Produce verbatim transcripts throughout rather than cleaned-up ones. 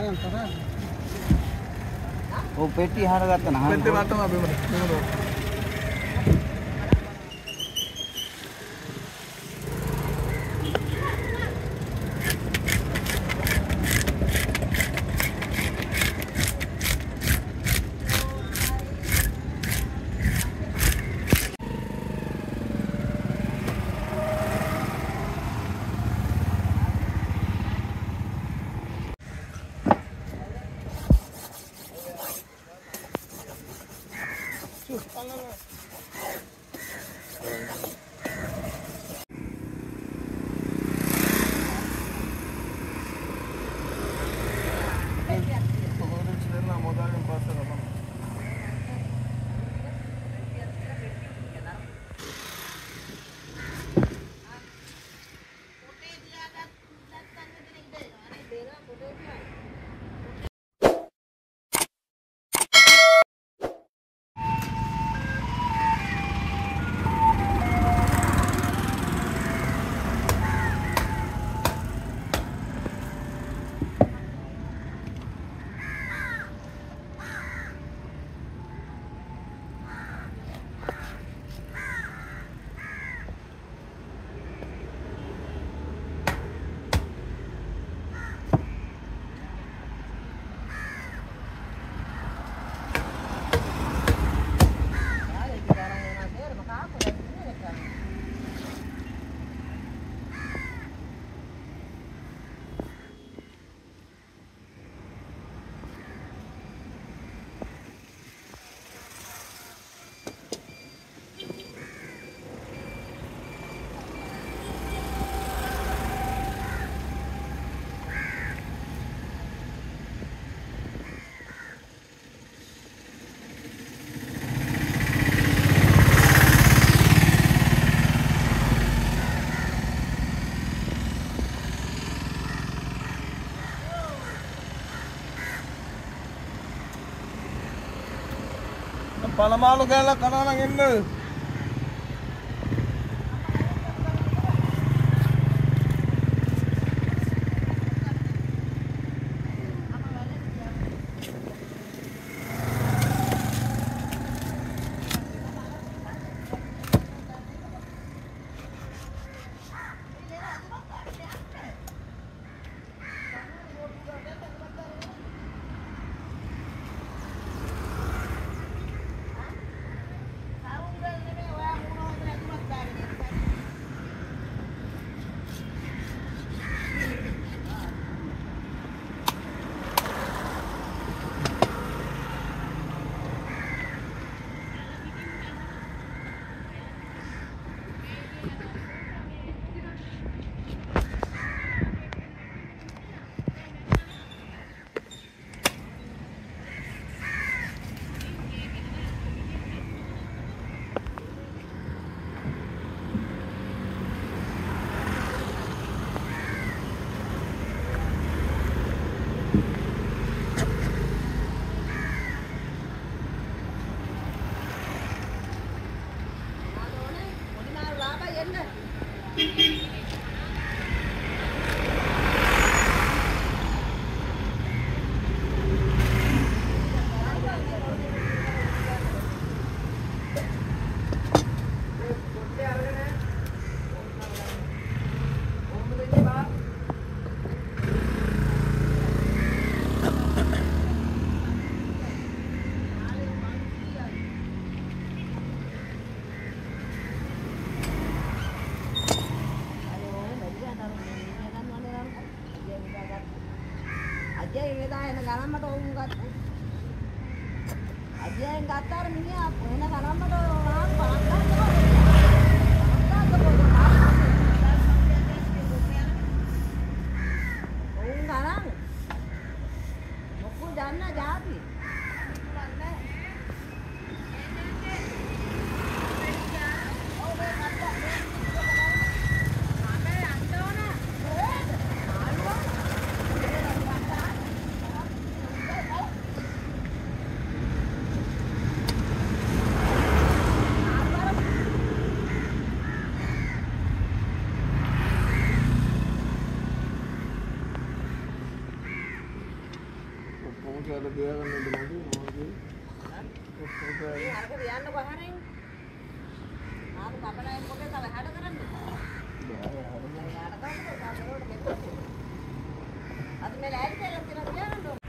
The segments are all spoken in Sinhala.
ඔව් පෙට්ටි හරගත්තා නහම. පෙට්ටි වටම අපි මෙතන. Palamalu galak kana nang enne. කියලා තියාගන්න දෙන්නද මොකද? මේ අරක තියන්න කොහරින්? ආපු කපලයින් මොකද තව හැඩ කරන්නේ? යාට තමයි කාටරෝඩ මෙතන. අද මේ ලෑලි කියලා තියන්න ඕන.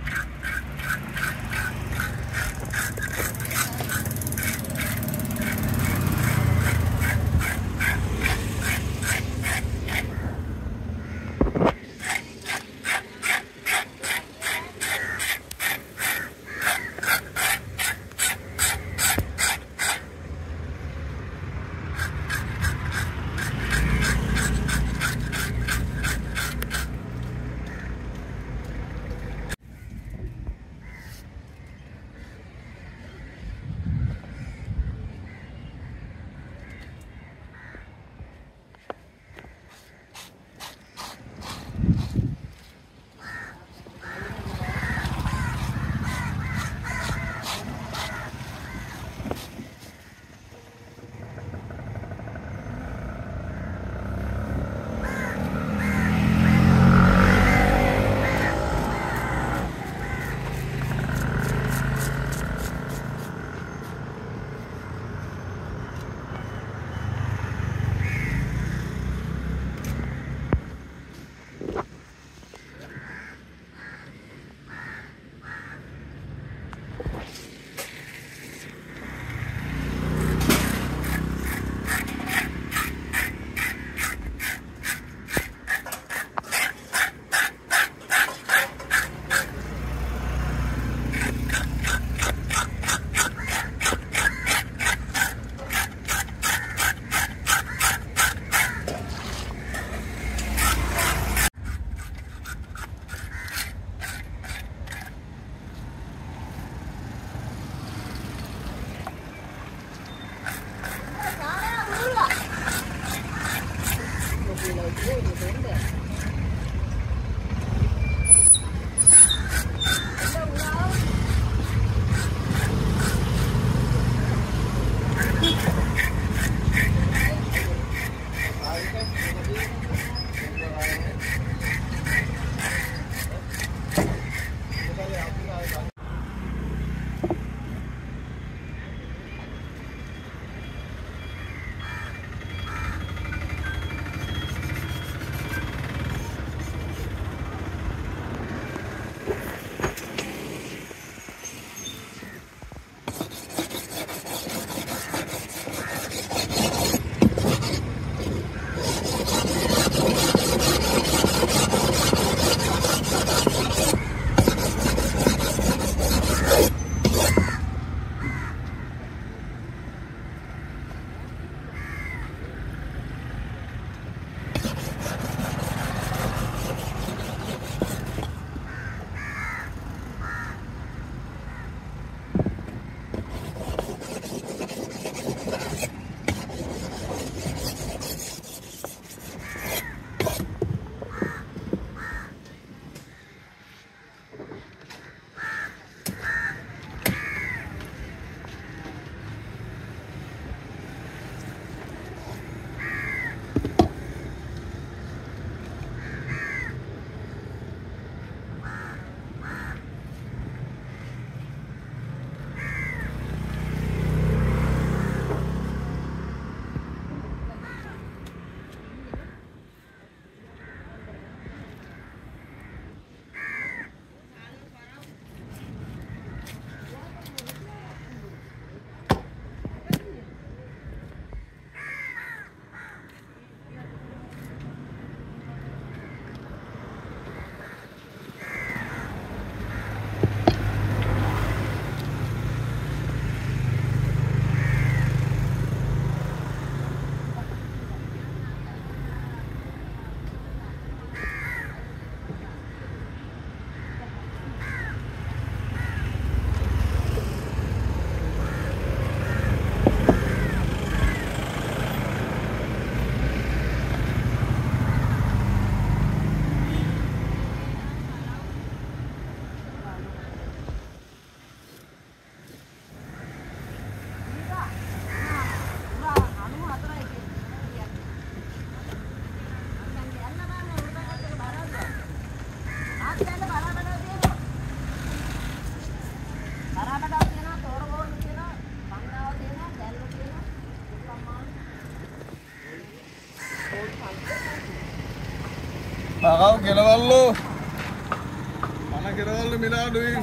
Pagau kelawal lu. Mana kelawal lu mina aduh.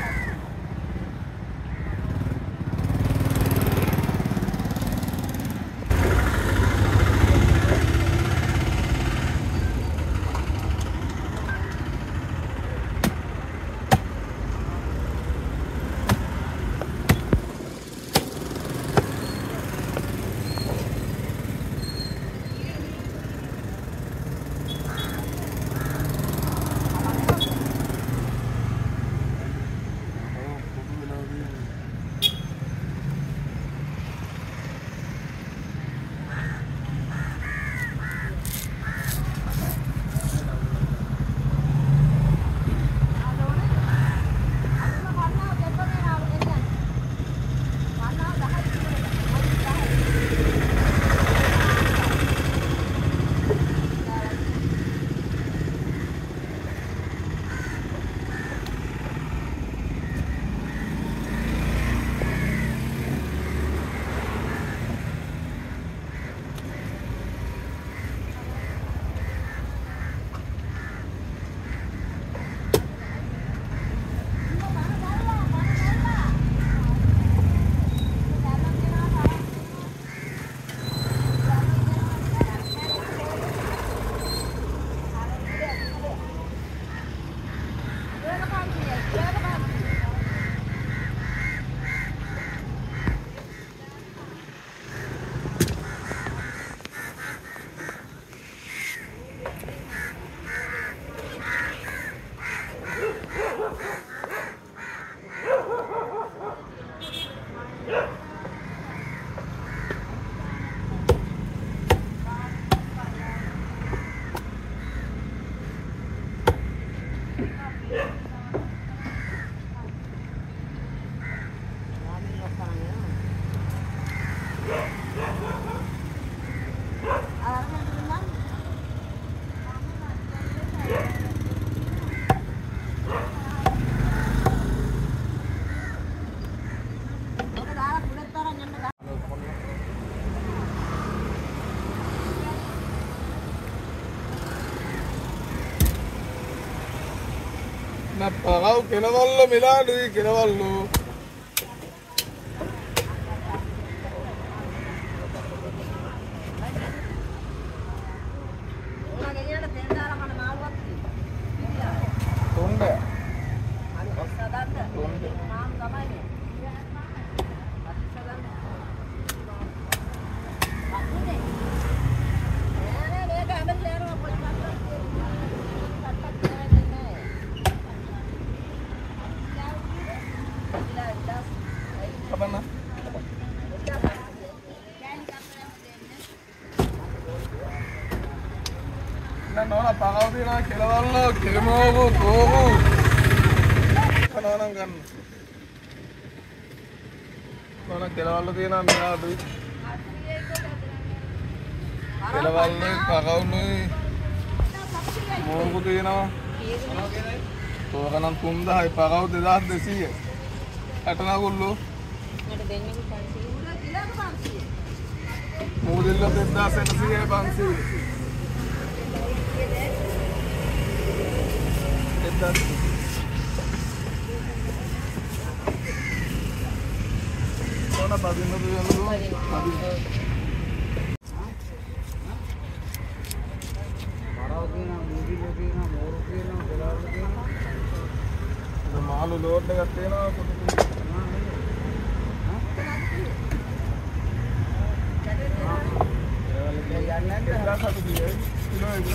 Nah, pagau kelawal lu mina aduh kelawal lu. Apa nah? Nah, nona pagau di na kelawal lu kelimogu togu. Kan orang kan. Nona kelawal lu di na mina aduh. Kelawal lu pagau lu. Mogu di na. Tuh kanan tunda hai pagau di dah desi ya. Atana gullu. Mudilla tedda senasi hai bansi. Tedda. Kona badinu tu jalu. Badinu. Marau ke na, mudi ke na, moru ke na, kelawal ke na. Itu malu load dengan tena. Kita satu dia, kilo ini.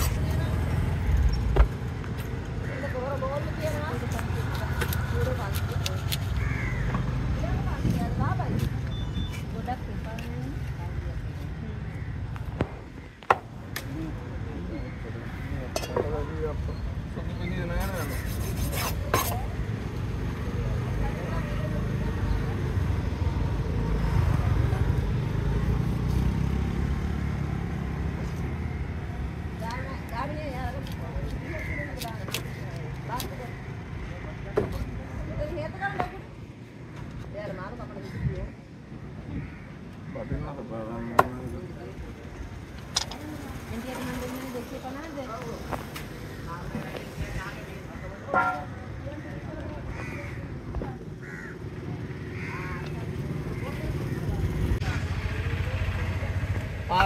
Satu ini yang mana?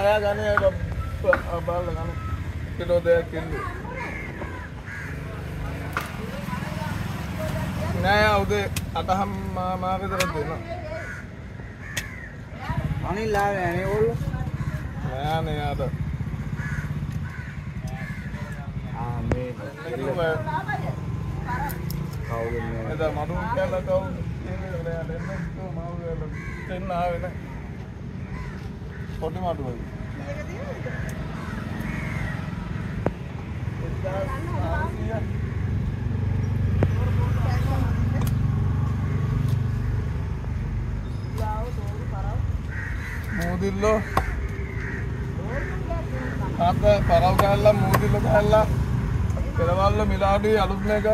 නෑ ගන්නේ බාල ගන්න කිලෝ දෙකක් කිල්ලු නෑ උදේ අටහම් මා විතර දෙනවා අනිල් ආවේ නේ ඕගොල්ලෝ නෑ නේ ආද ආ මේ කවුද නේ එදා මඩු කියලා කවුද කියන්නේ නෑ දෙන්න මාව දෙන්න ආවේ නෑ පොඩි මඩු වගේ ಮೂದಿಲ್ಲು ಆತ ಪರವ್ ಕಾಯಲ್ಲ ಮೂದಿಲ್ಲು ಕಾಯಲ್ಲ ಕೆಲವಲ್ಲ ಮಿಲಾಡಿ ಅಲುದ್ಮೇಗ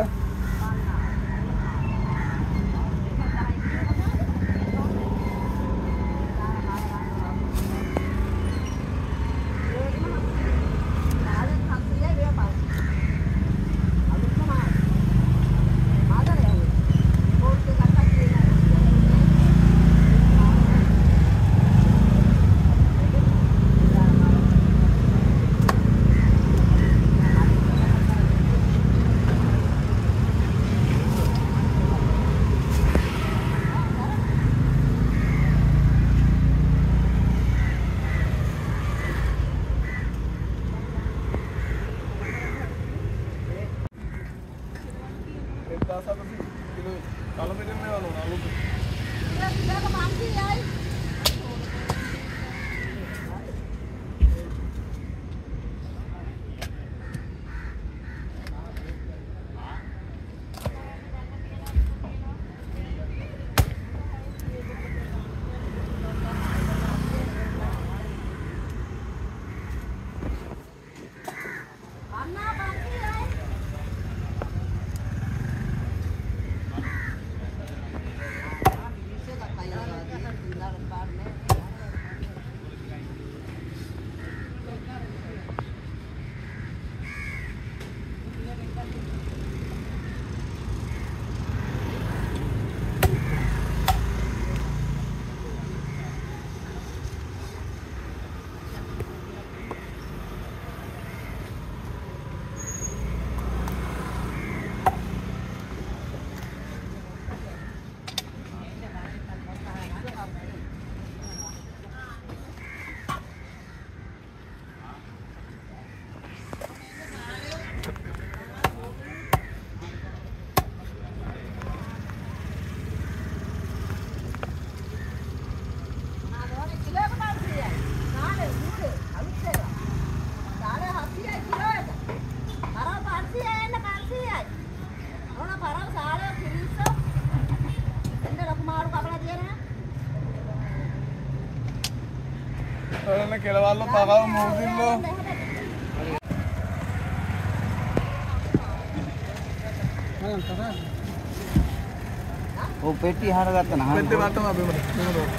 ಕೆಲವಲ್ಲ ಪರವ್ ಮೂದಿಲ್ಲು ඔව් පෙට්ටි හරගත්තා නහම පෙට්ටි වටම බිම බිම දෝ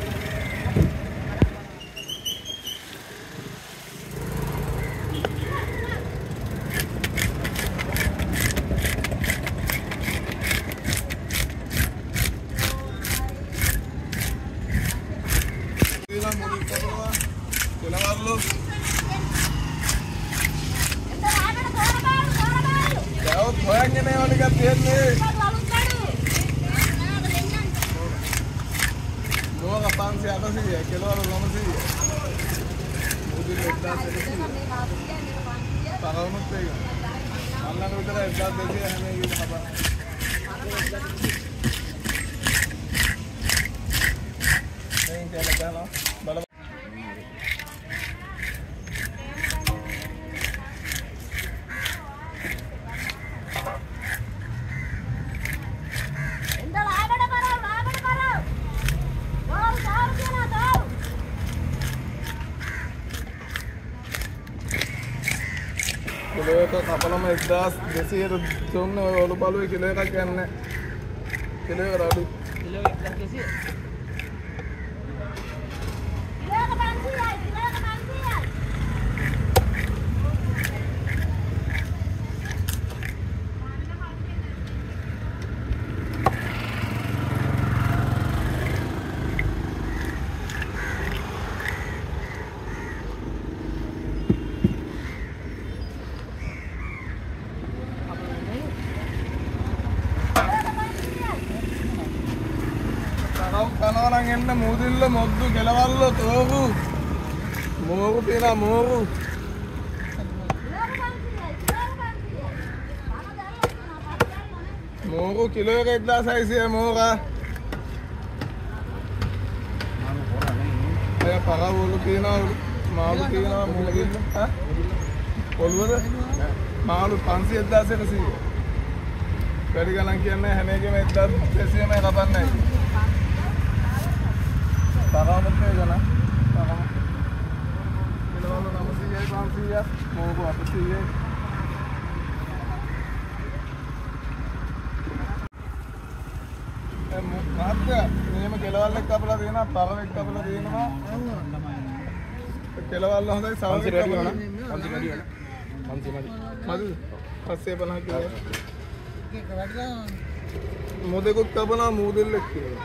किलो एक कपल में एकदास देसी तुमने ओलू पालू किलो का कहने किलो का राडू किलो एकदास देसी किलो का बांसी है किलो का बांसी है කනවා නම් එන්න මූදිල්ල මොද්දු කෙලවල්ල තෝරු මෝරු තියෙනවා මෝරු මෝරු කිලෝ එක එක්දාස් හයිසිය මෝරා අය පරවලු තියෙනවා මාළු තියෙනවා මූදිල්ල ඈ ඔළුවද මාළු පන්සිය එක්දාස් එකසිය වැඩි ගණන් කියන්නේ හැම එකෙම එක්දාස් දෙසීයමයි කපන්නේ පරවලුත් මේ ගණන් පරව කිලවලු නවසීයයි පන්සීයයි මෝරු අටසීයයි මහත්තයා මෙහෙම කෙලවල් එක්ක අපලා තියෙනවා පරව එක්ක අපලා තියෙනවා කෙලවල් හොඳයි සවල් එක්ක අපලා පන්සි වැඩි වෙන පන්සි වැඩි මදි පස්සේ පනහ කියලා ඒක වැඩිලා මොදෙකුත් කපනවා මූදෙල්ලෙක් කියලා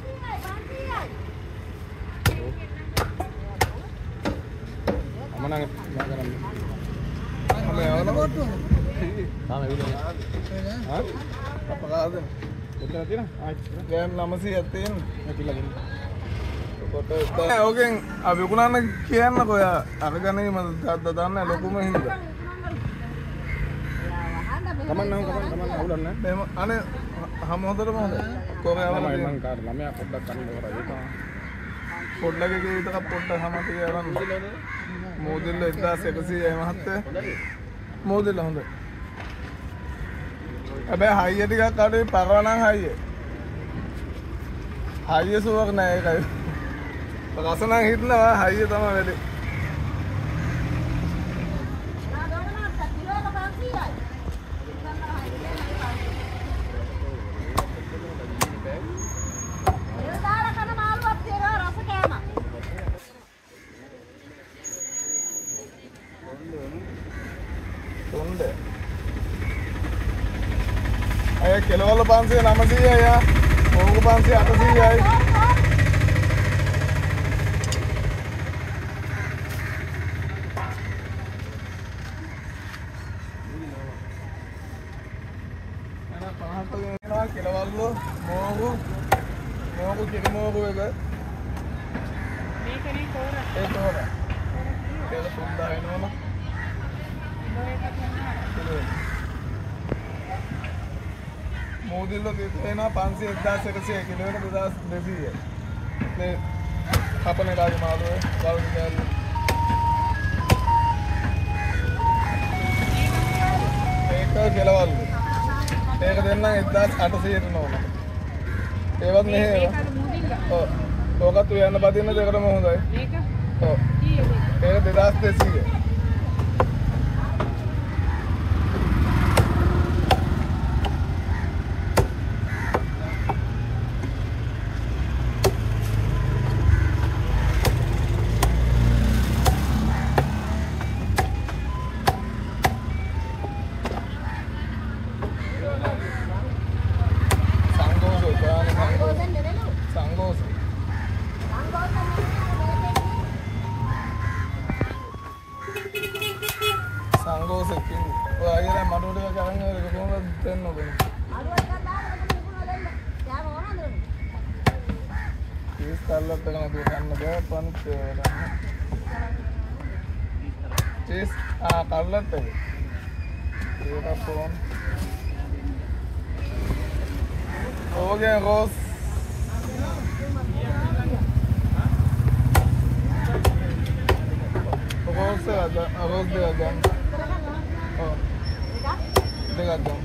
මම නම් මම කරන්නේ මම යවනවා තාම එවිලා හා අපකාද කොතන තියෙනවා ආයි ගෑම් නවසීයක් තියෙන මේකilla ගින්න කොට ඕකෙන් අපි විකුණන්න කියන්නකෝ යා අරගන්නේ මම දන්නේ ලොකුම හින්දා කමන්න නම් කමන්න කමන්න අවුලන්නේ නැහැ මේ අනේ හැම හොඳටම හොඳයි කොහේවම මම කාර ළමයා පොඩ්ඩක් කන්න කරා ඒක පොඩ්ඩක් එකේ විතර පොඩ්ඩක් හැම ටික යවන්න මෝදෙල්ල එක්දාස් එකසීයයි මහත්තයා මෝදෙල්ල හොඳයි හැබැයි හයිය ටිකක් අඩුයි පරව නම් හයිය හයිය සුවක් නෑ ඒකයි රස නම් හිටනවා හයිය තමයි වැඩි අය කෙලවල පන්සිය නවසීයයි යා මෝරු පන්සිය අටසීයයි අන පහට වෙනවා කෙලවල්ලු මෝරු මෝරු කිරි මෝරු එක මේකනේ තෝර ඒ තෝර ඒක සුන්දර වෙනවම මෝදිල්ල තියෙනවා පන්සිය එක්දාස් එකසිය කිලෝ එක දෙදාස් දෙසීය මේ කපන කාගේ මාළුවේ වල්ගි කෑල්ල ඒක කෙලවල්ලු ඒක දෙන්නම් එක්දාස් අටසීයට නෝන ඒවත් මෙහෙ ඔව් ඕකත් උයන්න බදින්න දෙකටම හොඳයි මේක ඔව් ඒක දෙදාස් දෙසීය සංගෝසෙකින් ඔයාලා මඩුවට ගහන්න ඒක කොහොමද දෙන්න ඕනේ අඩුවක් දාලා මොකද දෙන්න යාම ඕනද කීස් කල්ලත් ගන්න දුකන්න බෑ පන්ත් කීස් ආ කල්ලත් ඒක පොන් ඕගේ රෝස් රෝස් ada රෝස් දෙක ගන්න Oh, dekat dong.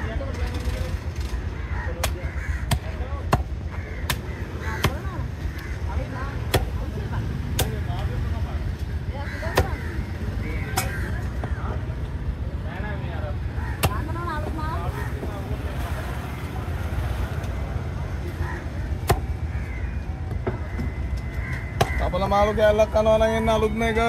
Kapal malu kayak elak kan orang yang nalut mega.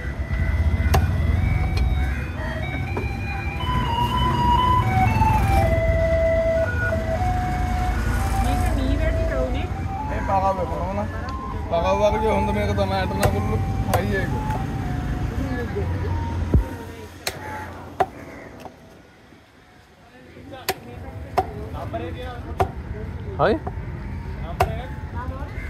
Pakaw ko na. Pakaw ko yung Honda mega tama ito na kulo. Haye ko. Hai?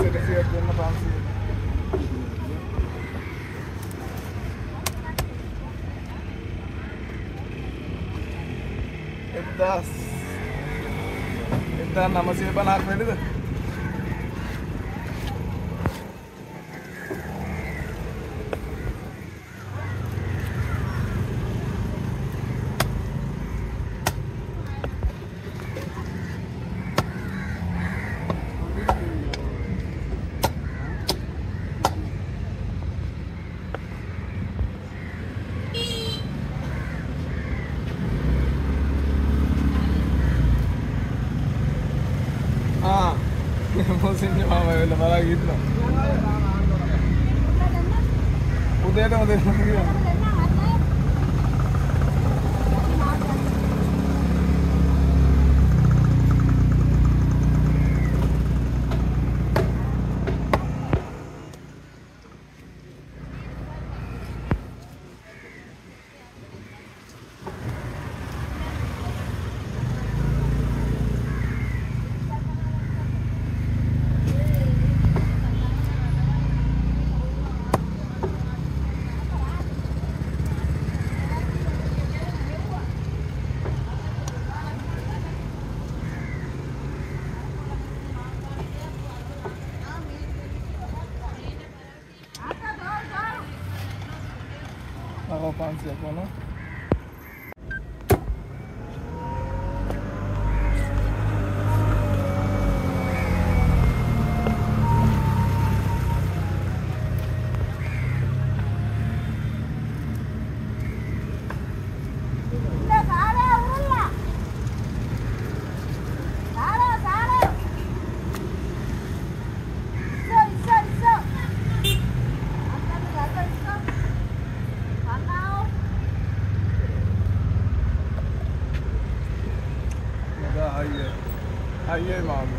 එකසියක් දෙන්න පන්සිය. එක්දාස් එක්දාස් නවසිය පනහක් වැඩිද? Musimnya mama udah malah gitu. Udah ada udah udah. Ako pansi ako no. Highway maaf.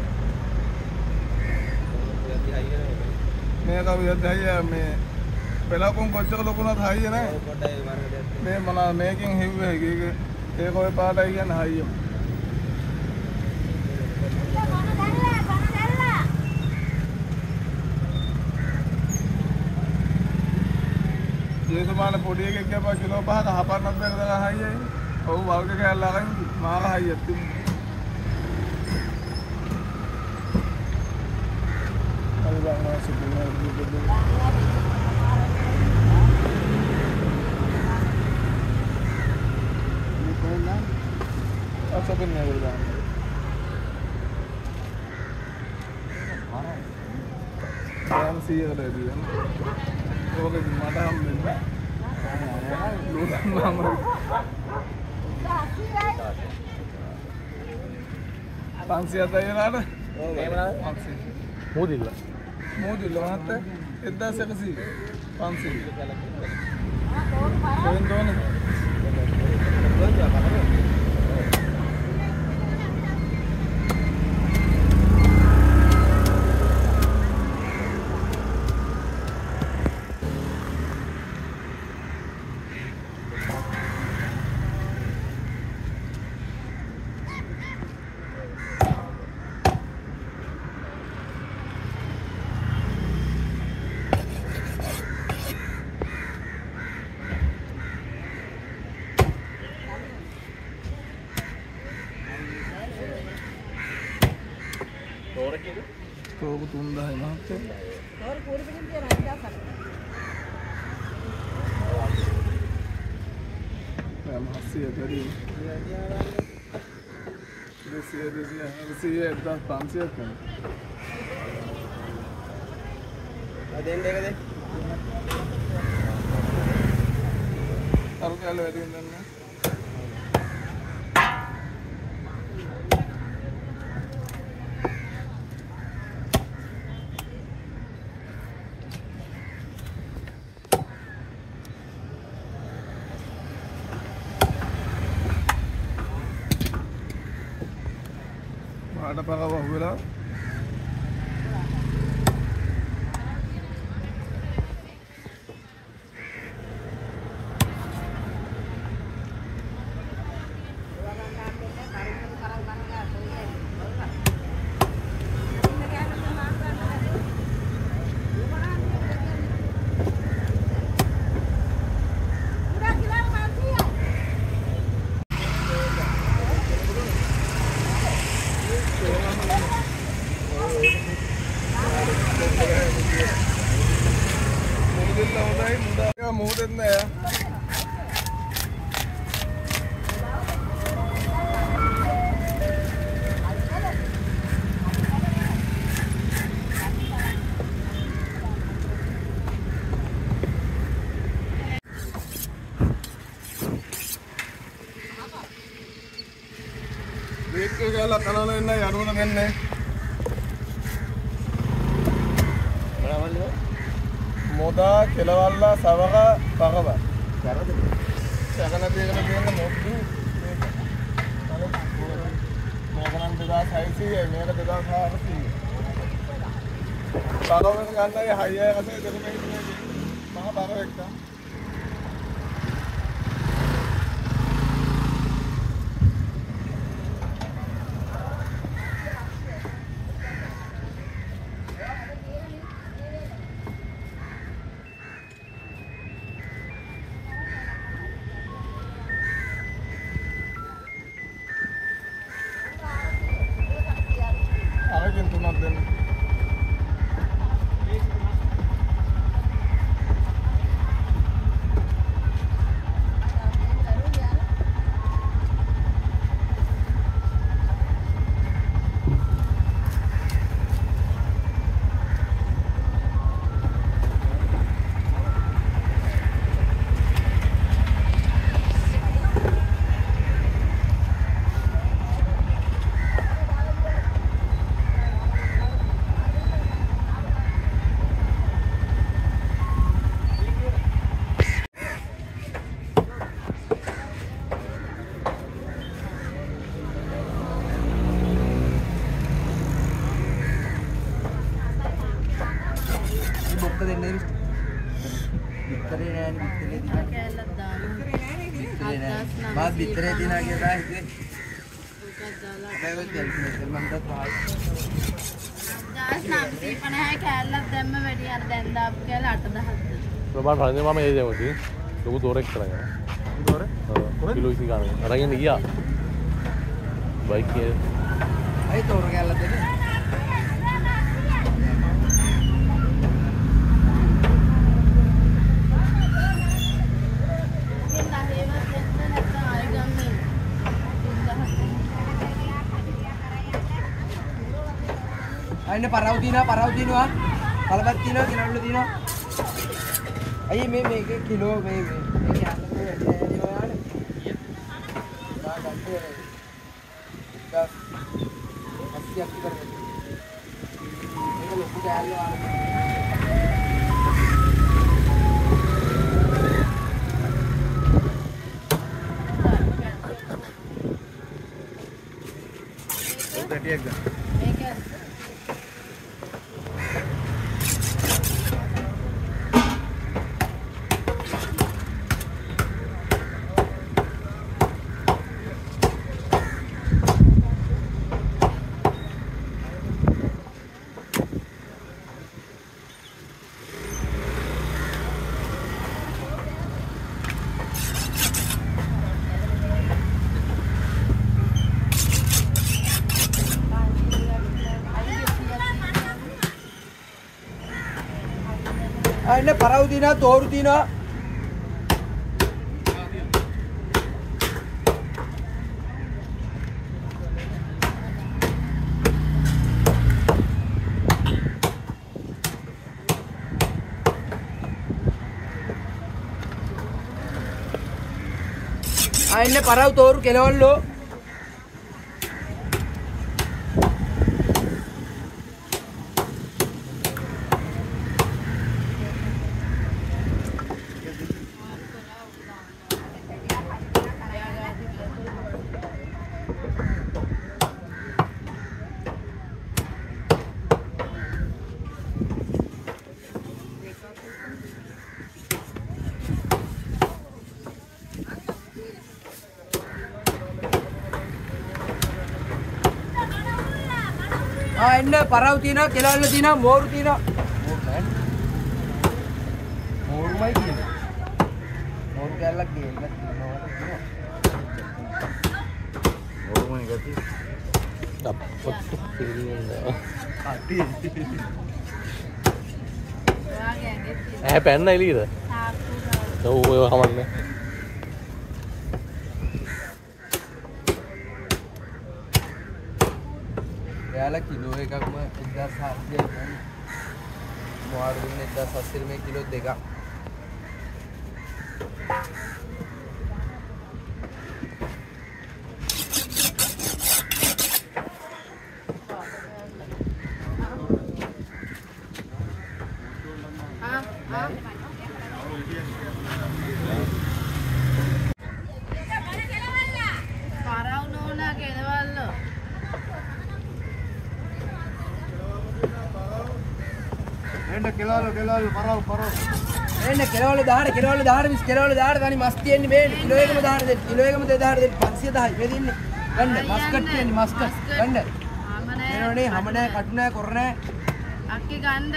Saya tahu ya highway me. Pela kong kocok lokunat highway na. Me mana making highway gitu. Ek kau pada ikan highway. Jadi tu mana podi ke क्या पाँच किलो बाहर हापर नब्बे का highway. और बाल के क्या लगाएंगे मारा highway तुम. Bang masuk dulu dulu. Ini kolam. Apa benar bang? Yang sih ada di sana. Kalau ke mana hamil? Lupa mama. Pansi ada yang ada? Pansi. Mudilla. Mudilla mana? Itu siapa sih? Pansi. Koin dona. तो वो तुंदा है ना तो और पूरी भी नहीं रहा क्या सकते हम हंसी है तेरी देसी है देसी है देसी है दस पाँच से कम अदें देखा दे अब क्या ले रही हैं ना ada apa kau bila? මගේ මොහොතෙත් නෑ. Break එකලා කනවල එන්න යඩුවල දෙන්නේ. මොදා කෙලවල්ලා සවක පරව. කරද? සැකන දෙයකට දෙන්න මොකද? මේක නම් දෙදාස් හයසීයයි මේක දෙදාස් හාරසීයයි. පරවෙන් ගන්නයි හයය කසේ දෙක මේක මහා පරව එක්ක. बात बितरे दिन आ गया है मैं वो चल मैं मंदा तो आज दास नाम से पण है खेल दम में वेडी यार देन दाब के लाट दहत तो बात भाने मामा ये जाओगी तो वो दोरे करेंगे दोरे हां किलो इसी का अरेंगे नहीं या बाइक के आई तोड़ के लते ने අයින පරව දිනා පරව දිනවා කලබත් දිනවා කිලවල දිනවා අයියේ මේ මේක කිලෝ මේ මේක අතට වැඩි නෑ ඔයාලට මා ගත්තේ දස් අස්සියක් විතර මේක ලොකු ගෑල්ල වල පැටියක් ගන්න මේක අයින පරව දිනා තෝරු දිනා අයින පරව තෝරු කෙලවල්ලෝ ආ එන්න පරව තියනවා කෙලවල්ල තියනවා මෝරු තියනවා මෝරුමයි කියන්නේ මෝරු කැල්ලක් ගේන්න තියනවා මෝරුමයි ගති තප්පත් පිළිවෙල අටි ඔයාගේ ඇඟේ ඇහැ පැන්න එළියද තාක්කු ඔව් ඒක කමන්නේ. එයාලා කිලෝ එකක්ම එක්දාස් හත්සියයි ගන්න. මොහාරු දුන්නේ එක්දාස් හත්සිය මේ කිලෝ දෙකක්. Kelalo, kelalo, parau, parau. එන්න කෙලවල දහඩ කෙලවල දහඩ මිස් කෙලවල දහඩ තනි මස් තියෙන්නේ මේ කිලෝ එකම දහඩ දෙන්න කිලෝ එකම දෙදහඩ දෙන්න පන්සිය දහයි මේ දෙන්නේ ගන්න මස් කට් තියෙන්නේ මස් කට් ගන්න එනෝනේ හැම නැහැ කටු නැහැ කොර නැහැ අක්කි ගන්න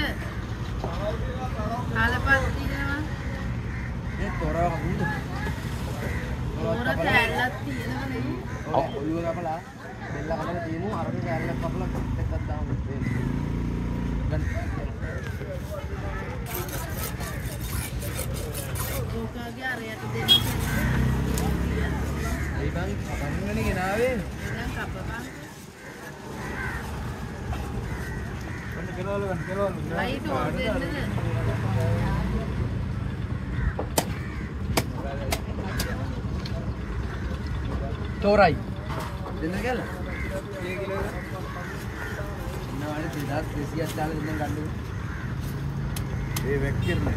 කාලපත් තියෙනවා ඒ තොරව හුඳ තොර කැල්ලක් තියෙනවනේ ඔව් ඔළුව කපලා බෙල්ල කපලා තියෙමු අරගෙන කැල්ලක් කපලා එකක් දාමු ගන්න ඕකාගේ අරයට දෙන්න ඒ බං කපන්නනේ ගෙනාවේ දැන් කපපන් Kelalo, kelalo, kelalo. ලයිට් ඕන දෙන්නද තොරයි දෙන්න කියලා කී කිලෝද ඉන්නවානේ දෙදාස් දෙසියක් දාලා දෙන්න ගන්න ඒ වැක්කිරනේ.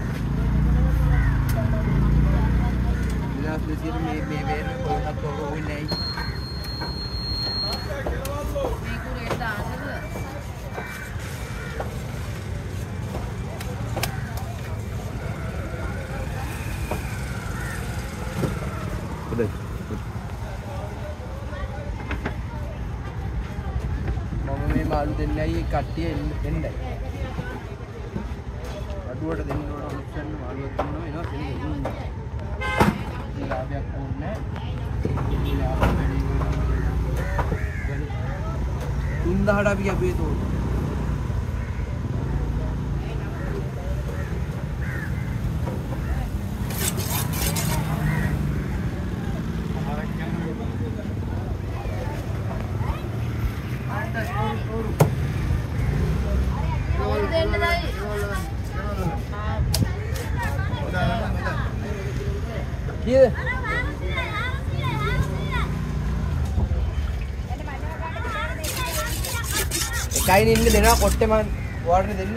දෙදාස් දෙසිය මේ මේ වේරේ කොහොමද තොර වෙන්නේ මේ කුරේ දාන්නද හොඳයි. මම මේ මාළු දෙන්නයි කට්ටිය එන්නයි අඩුවට දෙන්න ඕන ඔප්ෂන් මාළුවක් දුන්නා එනවා කෙනෙක් ඉන්නේ ලාභයක් ඕනේ නැහැ ලාභ වැඩි තුන් දහසට අපි අපේ තෝරන Kia. Kain ini දෙනවා කොට්ටේ මම ඔයාලට දෙන්නේ.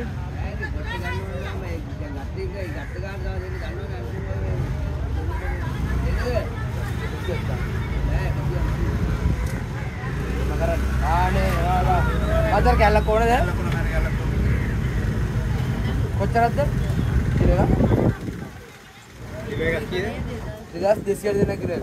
මකරන් ආනේ වාලා. මතර කැල්ලක් කොහොමද? කොච්චරද? කිලෝ එක? Kiloy එකක් කීයද? දෙදාස් දෙසියට දෙන්න කිලෝ.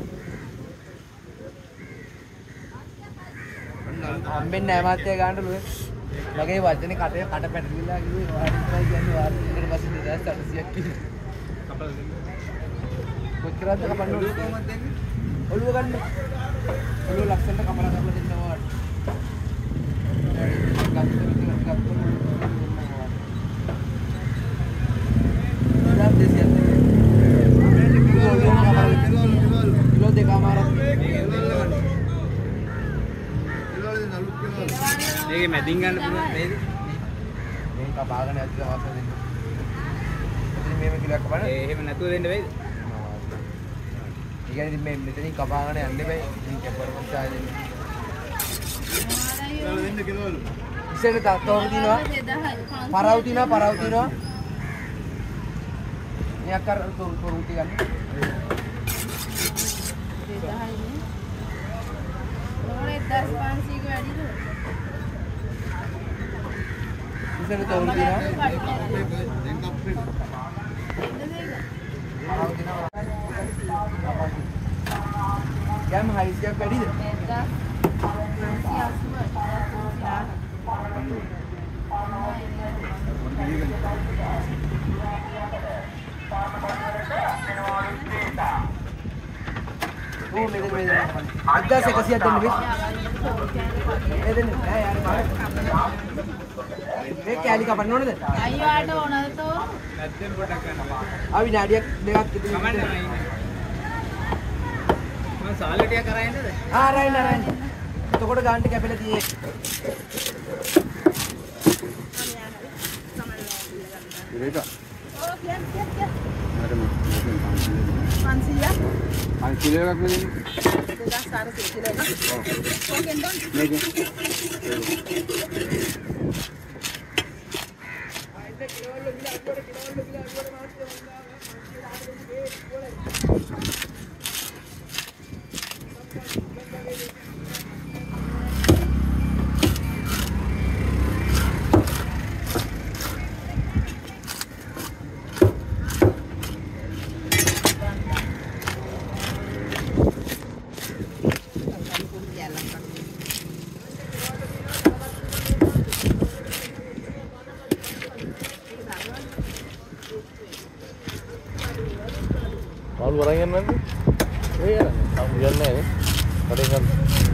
හම්බෙන්නේ නැහැ මාත්‍ය ගන්නට ලුවේ. මගේ වචනේ කටේ කට පැටලිලා කිව්වේ වාඩි ඉඳලා කියන්නේ වාඩි ඉඳලා පස්සේ දෙදාස් අටසියක් කිලෝ. කපලා දෙන්න. කොච්චරද කපන්න ඕනේ? කොහොමද දෙන්නේ? ඔළුව ගන්න. ඔළුව ලක්ෂණට කපලා කපලා දෙන්න ඕන. ගත්ත විදිහට ගත්ත දෙදාස් දෙසියක් දෙන්න. කිලෝ දෙකමාරක්. මේකේ මැදින් ගන්න පුළුවන් නේද? මේක කපාගෙන ඇද්ද මාස දෙන්න. ඉතින් මේක කිලෝක් කපන්න. ඒ එහෙම නැතුව දෙන්න වෙයිද? ඒ කියන්නේ ඉතින් මේ මෙතනින් කපාගෙන යන්න බෑ. ඉතින් කැපරමන්ට් ආයෙ දෙන්න. කිලෝ දෙන්න කිලෝලු. ඉස්සෙල්ලා තත්ත්වවල දිනවා. පරාව දිනවා පරාව දිනවා. මෙයක් අර තොරු තොරු උටි ගන්න. එක්දාස් පන්සීයක වැඩිද? ඉස්සෙල්ලා තොරු දිනවා. දැන් කප්පේ. පරාව දිනවා. යම් හයිසියක් වැඩිද? එක්දාස් පන්සීය අසූ ඕ මෙතන මෙතන එක්දාස් එකසියක් දෙන්න බෑ. ඒ දෙන්න නෑ යාර මේ කැලි කපන්න ඕනද? අයියෝ ආට ඕනද තෝ? නැත්නම් පොඩක් ගන්නවා. ආ විනාඩියක් දෙකක් විතර. කමන්නේ. මම සාලටිය කරා ඉන්නද? ආ රයින් රයින්. එතකොට ගාන්ටි කැපෙලා තියෙන්නේ. ඉරේක. ඔව් කියන්න කියන්න කියන්න. මට මොකක්ද පන්සියයක්. අය කිලෝ එකක් නෙමෙයි. දෙකක් සාරසේ කිලෝ එකක්. ඕකෙන් දොන්. මේකේ. Malu orang yang nanti? Iya, kamu jalan ni, kadang kan.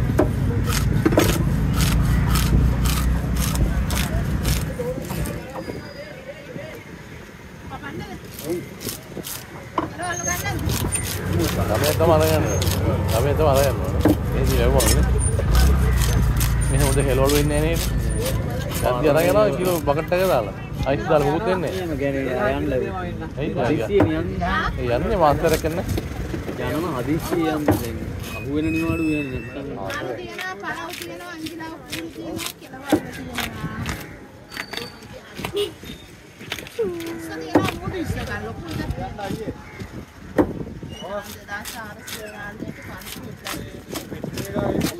Kami itu mana yang? Kami itu mana yang? Ini sih lewat ni. Ini udah hello ini ni. Jadi orang yang nak kilo bucket tak ada lah. Aisy dalam buku ni. Iya, macam yang lain. Iya, යන්නේ මාස්ටර් එකක් නේ. යනවා හදිස්සිය යන්නේ. අහු වෙන නිවාඩු වෙන්නේ නැත්තම්. අර තියනවා පරව තියනවා අංජිලා උකුරු තියනවා කෙලවන්න තියනවා. සතියනා මොකද ඉස්සක ලොකුට ගන්න අයියේ. ඔව් දාස ආරස්සේ නාලේ පන්සි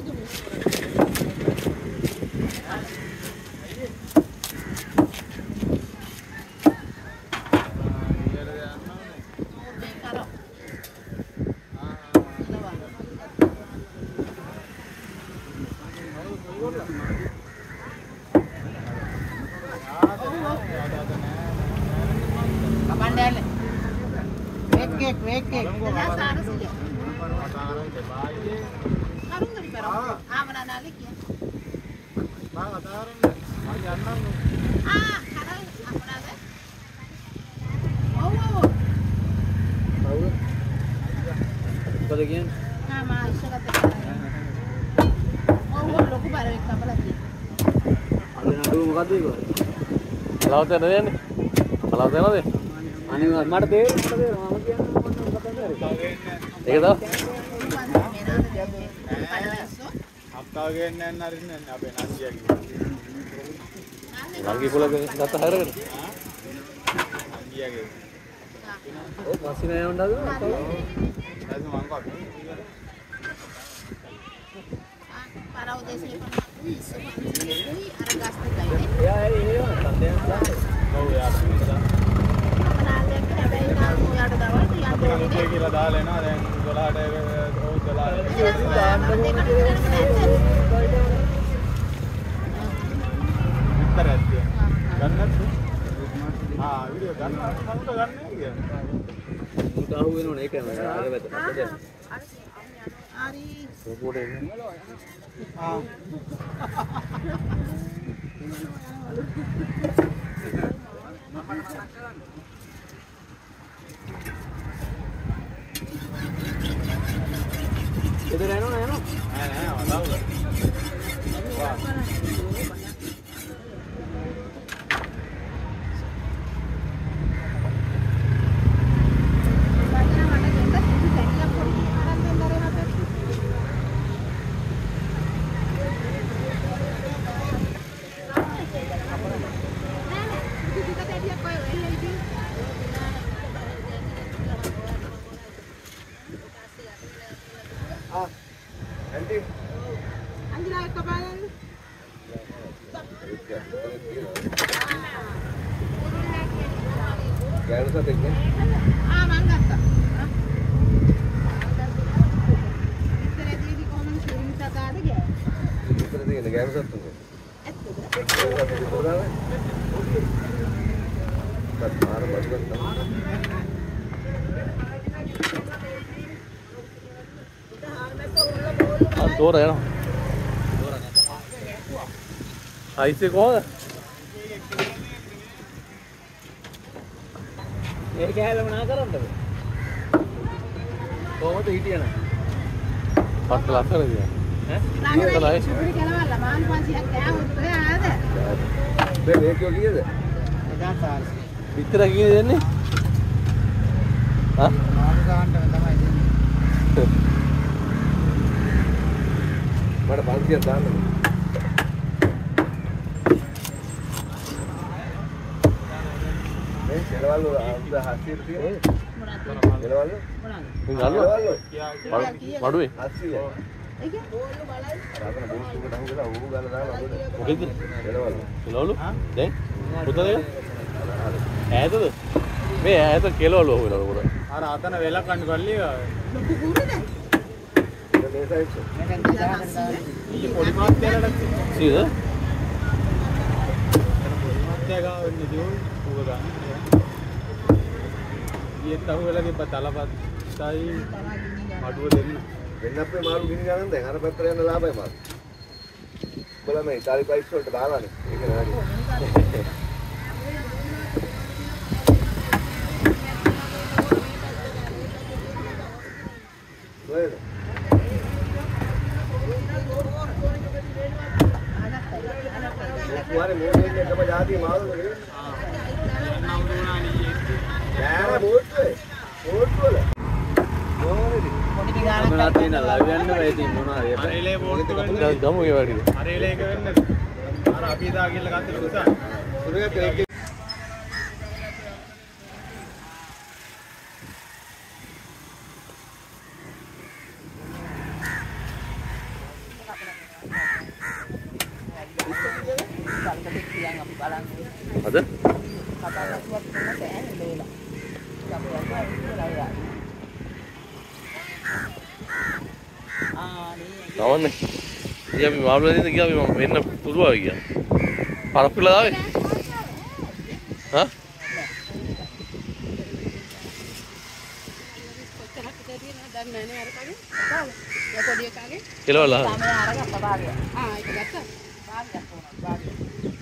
Kapandele. Wake cake, wake cake. Dah saras dia. Karung dari perang. Ah, mana nalik ya? Bang, ataran. Mari anang. Ah, karang apa nade? Oh, oh. Tahu? Pada kian? Nah, mah isu kata karang. Oh, oh, loku baru ikut apa lagi? අද නඩුව මොකද්ද ඒක? Laut ada ni? Laut ada ni? අනේ මට තේරෙන්නේ තේරෙනවා මම කියන්නේ මොකක්ද මොකක්ද Ini tahu? හප්තාව ගේන්න යන්න අරින්න යන්න අපේ නංගියාගේ. Lagi pula kata hari kan? නංගියාගේ. ඔව් මස්සිනා යවන්නද? දැන් මං කොහොමද? Para o desse isso, ara gasta daí. එයා ඒ සන්දේන් දාලා. ඔව් යාර. අපනාලේ හැබැයි නාමු යට දවල් යන්න මං ඕනේ. කියලා දාලා එනවා දැන් දොළහට ඔව් දොළහට. විතරක් ගන්නත්. ආ වීඩියෝ ගන්න කවුද ගන්නෑ කියන්නේ. උට අහු වෙනවනේ ඒකම අර වැද. Ari Boleh ni. ආ එතන යනවා යනවා. නෑ නෑ වදාවුද. වා. Anjila kapalan. ගෑනු සතෙක් නේ. Ah, මං ගත්තා. ඉතරේදී කොහොමද ශිරීන් සතාද ගෑ? ඉතල තියෙන ගෑනු සතුන්. ඇත්තද? බත් මාර බත් ගත්තා. Ah, dora ya. Ahí se coda. ඒක හැලම නා කරන්නද? කොහොමද හිටියන? පට්ට ලස්සනද කියන්නේ? ඈ? ළඟදී සුපිරි කලවල්ලා මාන් පන්සියක් කෑවොත් ඔය ආද? මේ මේකෝ කීයද? විතර කීයද දෙන්නේ? හා? මාළු ගන්න තමයි දෙන්නේ. මට පන්සියක් දාන්න. මේ කෙලවල් වල හස්සියට තියෙන්නේ. කෙලවල්? ඉතින් ගල්ලුවා? මඩුවේ? හස්සිය. ඒක ඕල්ලු බලයි. රාතන බෝස්ටුකට අහුවෙලා ඌ ගාලා දාලා මොකද? මොකෙද? කෙලවල්. කෙලවලු? දැන්? පුතද? ඈතද? මේ ඈත කෙලවලු හොයලා උඩ. අර අතන වෙලා කන්න කොල්ලිය. ලොකු කුරුද? මේ සයිස්. මේකෙන් දාන්න දාන්න. ඊ පොඩි මාත්‍යලට සීද? මාත්‍ය ගාව වෙන්නේ දියුන් ඌව ගන්න. ඊයත් අහුවෙලා තිබ්බ තලපත්තයි මඩුව දෙන්න. වෙන්න අපේ මාළු ගිනි ගන්න දැන් අර පැත්තට යන ලාභයි මාළු. බලන්න මේ ඉතාලි ප්‍රයිස් වලට දාලානේ. ඒක නෑනේ. ඔයද? කුවාරේ මොනේ එකම જાතිය මාළුද නේ? ආ. යන්න උරුණානි. නෑ බෝට්ටුවේ. බෝට්ටුවල. මොනවද? පොඩි ගානක් මොනවද තියෙන ලව් යන්න බෑ ඉතින් මොනවද? අරේලේ බෝට්ටු වෙන්නේ. ගමු ඒ වැඩිද? අරේලේ එක වෙන්නේ. අර අපි දා කියලා ගත්තේ ලොකුසා. සුරියත් ඒක අද? නවන්නේ. ඉතින් අපි මාළු දෙන්න ගියා අපි මම වෙන්න පුළුවන් ගියා. පරප්පුලා ආවේ? හා? කෙලවල ආ. තමයි අරගත්ත භාගය. ආ ඒක ගත්තා. භාගයක් වුණා භාගය.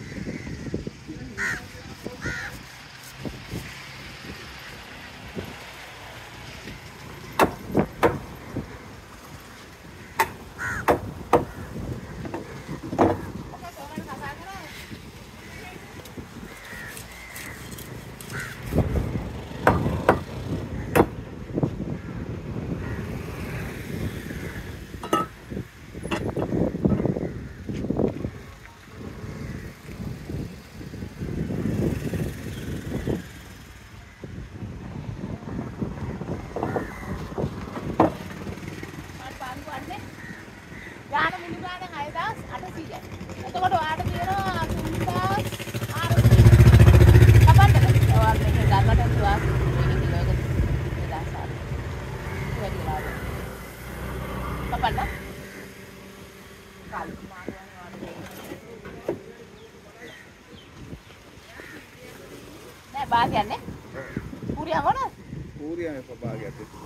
Bahagian nih? Puri yang mana? පූරිය මේ ප්‍රභාගයක් තිබුණා.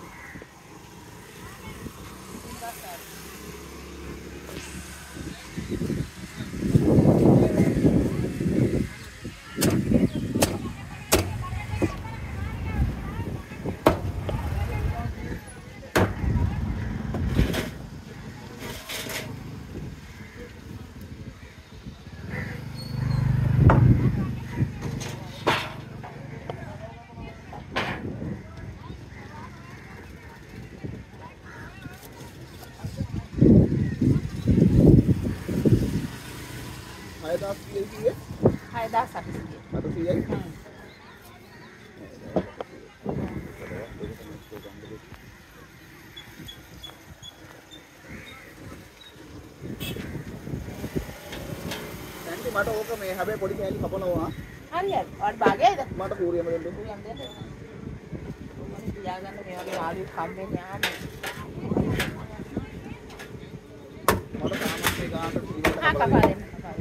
Hai dah satu sih. Satu siyai. Nanti මට ඕක මේ හැබැයි පොඩි කෑලි කපනවා. හරියට. ඔයාලට භාගයයිද? මට පූරියම දෙන්න. පුරියම් දෙන්න. මම තියාගන්න මේ වගේ ආලු කම්බෙන්නේ ආන්නේ. මට සාමාන්‍ය ගානට පිළිවෙලට ආ කපා දෙන්න.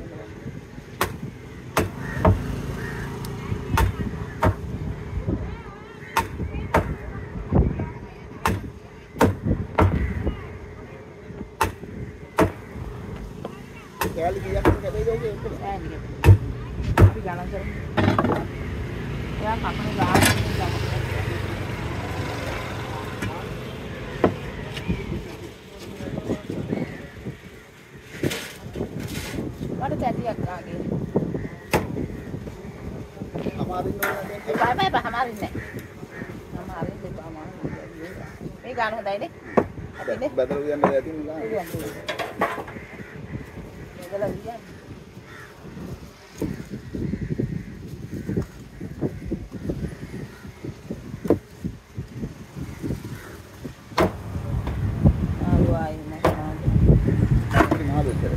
කෑලි කීයක් කැපෙයිද ඔගේ එක්කද? අපි ගණන් කරමු. එයා කපන ගාන Mata tadiak lagi. අමාරින් නෝනේ Bye bye bah hamarin ne. Hamarin de bah hamarin. Ini kan hondai ni. Ini. බදල උයන්න ඇති නිකන් Bela lian. Alu ai nak. ඉතින් ආදේ කරේ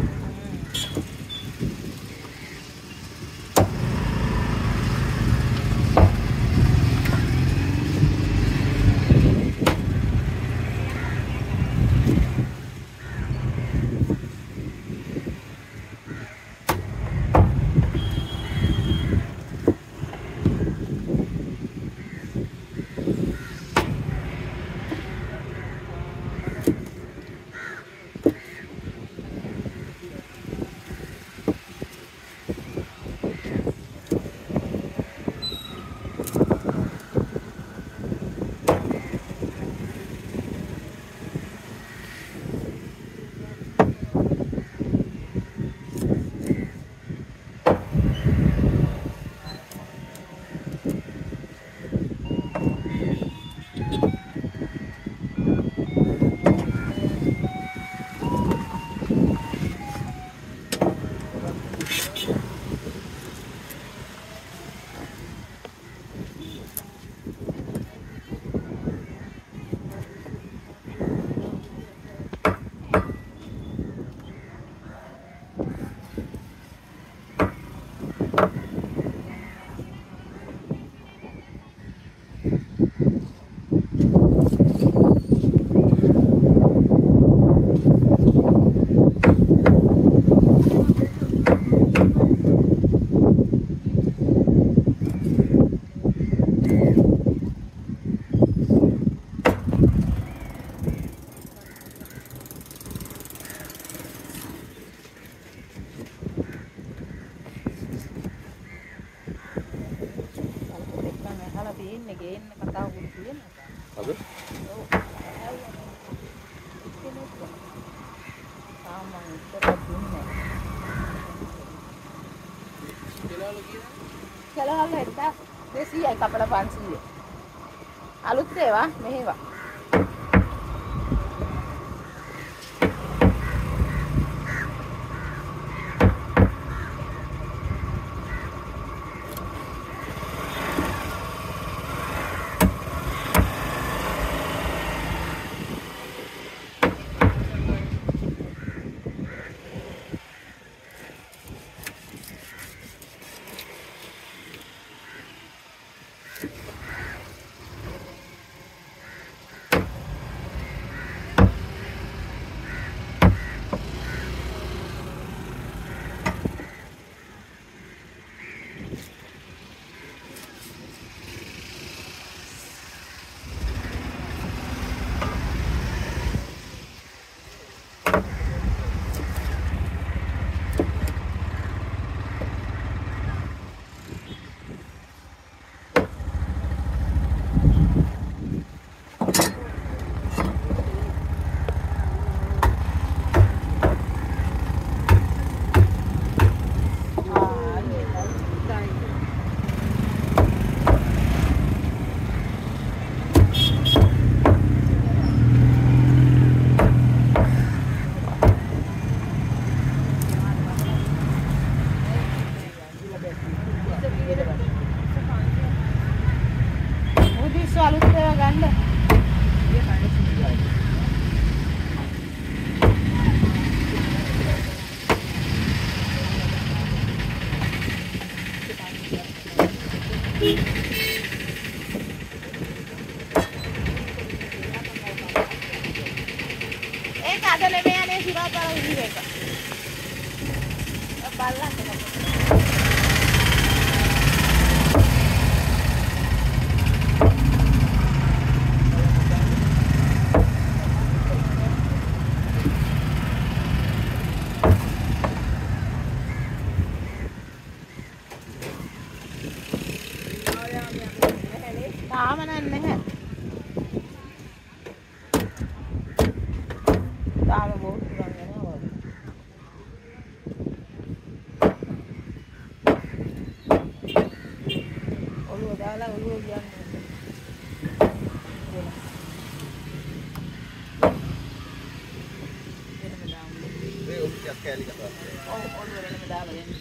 Apa? Kalau hal itu, desi ay kapala pansi. Alut dewa, mehewa. Taman කැලි කතාවක්. ඔව් ඔළුවරම දාලා යන්නේ.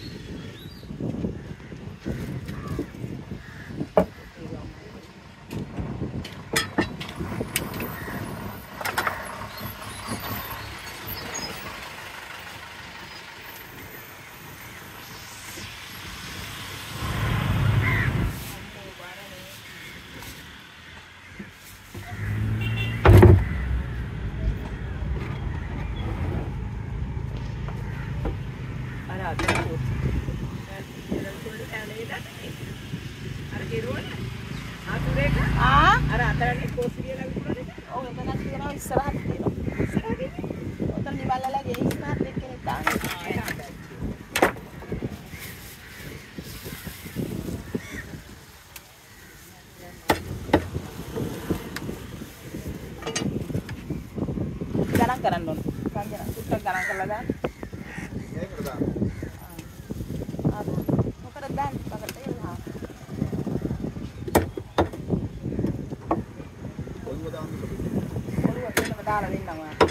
Garan don, kan garan, kita garan kalau dan. Ini berapa? Ah, mau kerja dan, pakai tayo lah. Kalau mau dalam itu. Kalau waktu itu dah lah bintang lah.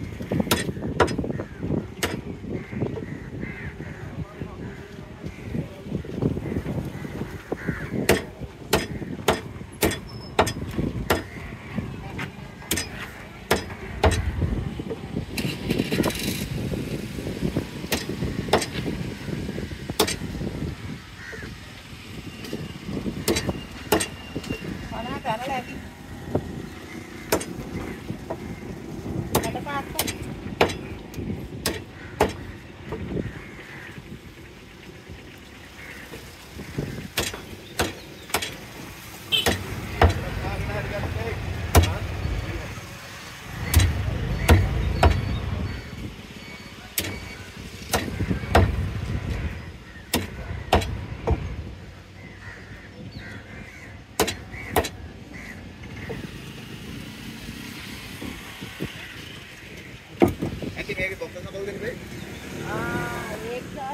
Ah, Eka.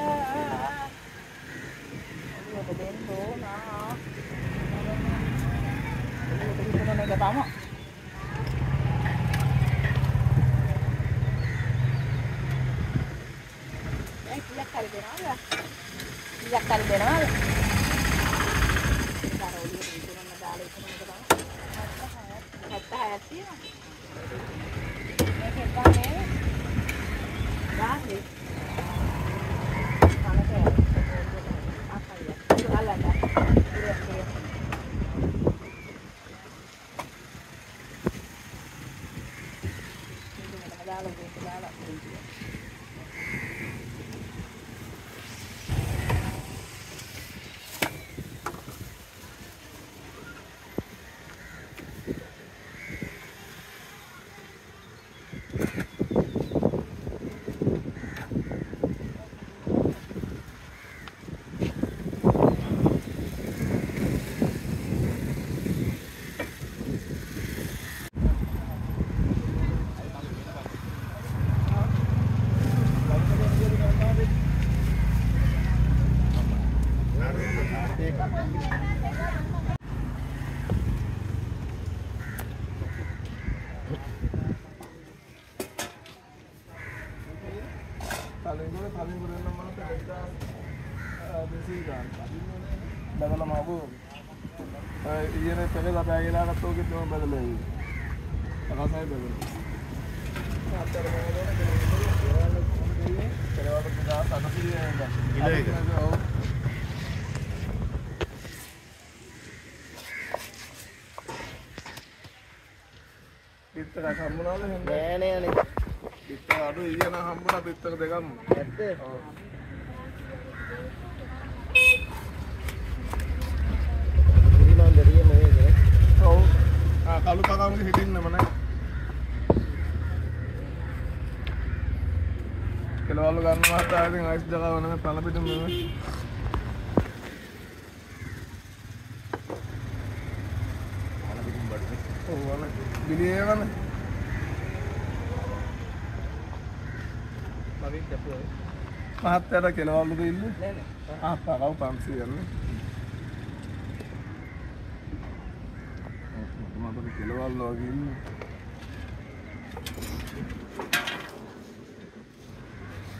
Ano ba din to na? Ano ba dito na nagatama? Eh, tidak kali benar. Tidak kali benar. Kalau dia itu na nadali ko na nagatama. Hatta hati. Eh, kita ni. Dahil ano kaya apa ya itu alam dah lihat lihat itu ada dalam itu dalam itu paling gue paling gue nama mana kita besi kan dalam lama bu iya nih pernah tapi aja lah tuh gitu badal lagi agak saya badal आता Bitter hambunale නෑ නේ අනේ. bitter අඩු ඊයන හම්බුණා bitter දෙකම. ඇත්ත? ඔව්. ඉරිමන් දෙරියම නේද? ඔව්. ආ කලු කකම්ගේ හිටින්නම නෑ. කෙලවලු ගන්නවා තා ඉතින් අයිස් දකව නම පළ පිටම නෙමෙයි. පළ පිටම බඩේ. ඔව් වල බිලියවනේ. මහත්තයාට කෙලවලුද ඉන්නේ? නෑ නෑ. ආ පරව පන්සිය යන්නේ. මට කෙලවලු වගේ ඉන්නේ.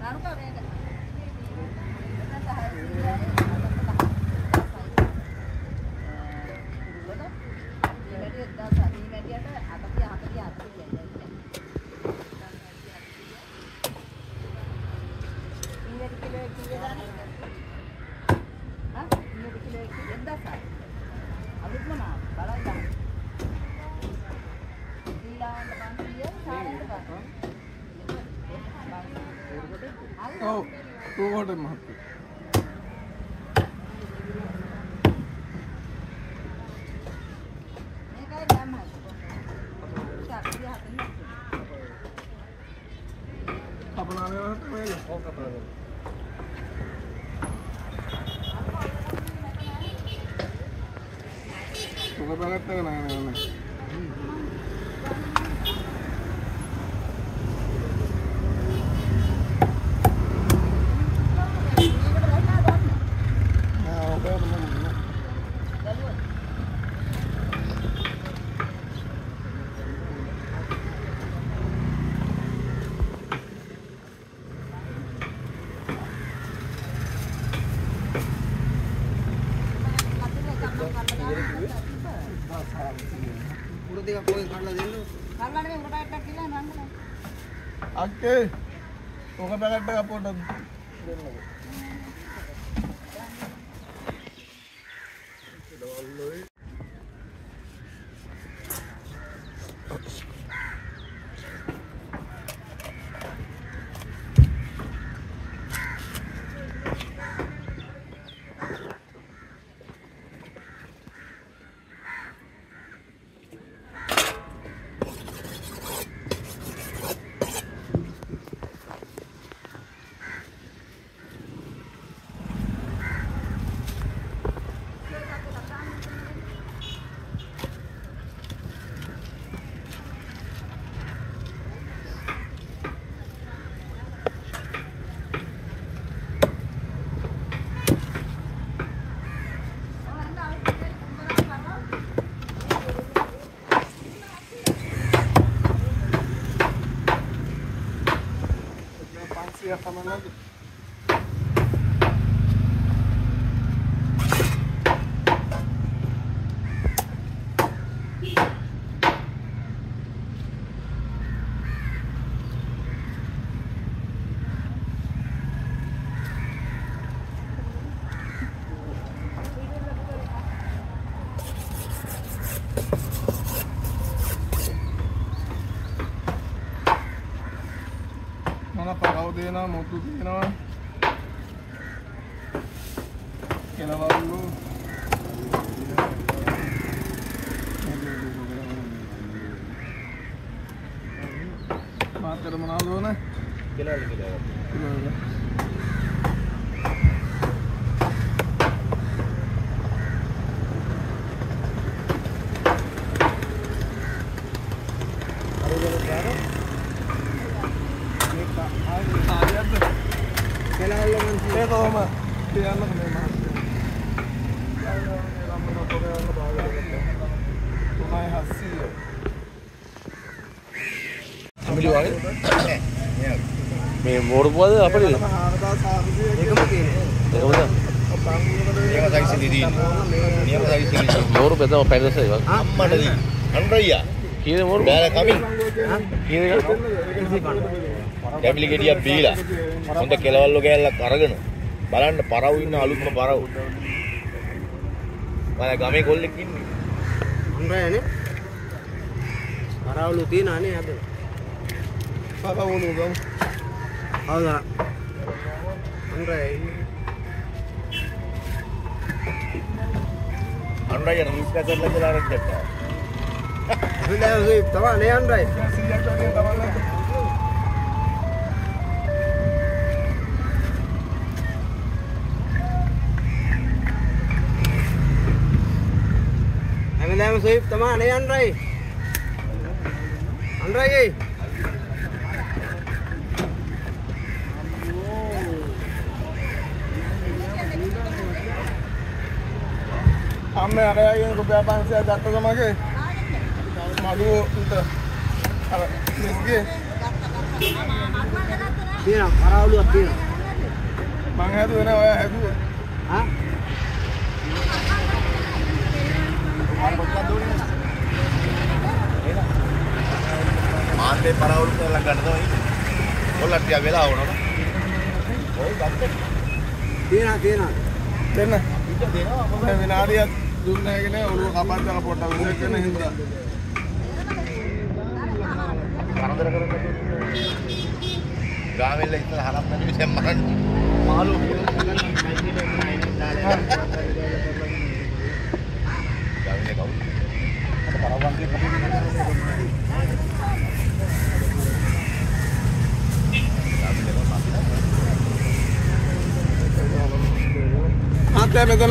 ඔව් රෝහට මහත්තයා අපනානේ වලට මේක ඔව් කපලා ඔක බලන්න නෑ නෑ නෑ අක්කේ ඔක පැකට් එක පොඩ්ඩක් දෙන්නකෝ. Ya sama lagi. Mana pagau දෙනවා මොතු දෙනවා කෙලවලු මාතර මොනවද ඕනේ කෙලවලු කෙලවලු Kaya ko ma, kaya na kami ma. Kaya na kami na to kaya na bago na. Tumay hasi. Ambil wale. මේ මෝරපුවද අපිට ඒකම තියෙන්නේ. ඒකමද? මේක සයිස් එකේ තියෙන්නේ. නියම සයිස් එකේ තියෙන්නේ. මෝරු පෙතම පැදස ඒක. අම්මට දී. අන්රයියා. කීයද මෝරු? බෑලා කමින්. කීයද? ටැබ්ලි ගෙඩියක් බීලා. හොඳ කෙලවල්ලෝ ගෑල්ලක් අරගෙන බලන්න පරවු ඉන්න අලුත්ම පරවු. මම ගමේ කොල්ලෙක් ඉන්නේ. අන්රයනේ. පරවලු තියනානේ අද. පරවුණු ගම. හවුදා. අන්රය. අන්රයියා රිස් කැසට් එකලා අරක්කට. හොඳයි තමයි නේ අන්රය. සීයක් වගේ තමයි. හැමදාම සොයිප් තමයි නේ අන්රයි. අන්රයි. අම්මේ අරගෙන රුපියල් පන්සියයක් ගත්ත තමගේ මඩුව උන්ට අර මිස්ගේ තියෙනවා කරවලුවක් තියෙනවා. මං හැදුවේ නෑ ඔය හැදුවා. ආ? මාතේ පරවුල් කරලා ගන්න තමයි. ඔල්ලන් ටික වෙලා වුණා. ඔය ගත්ත. තියෙනවා තියෙනවා. දෙන්න. ඉත දෙනවා මොකද? දැන් විනාඩියක් දුන්නේ නැහැ නේ ඔළුව කපද්දලා පොට්ටක් විසික් වෙන හින්දා. කරදර කරන්නේ. ගාවෙල්ල ඉතලා හරක් නැති විසෙන් මරන්න. මාළු ගාවෙල්ල කවුද? අර පරවන්ගේ ආතේ මෙතන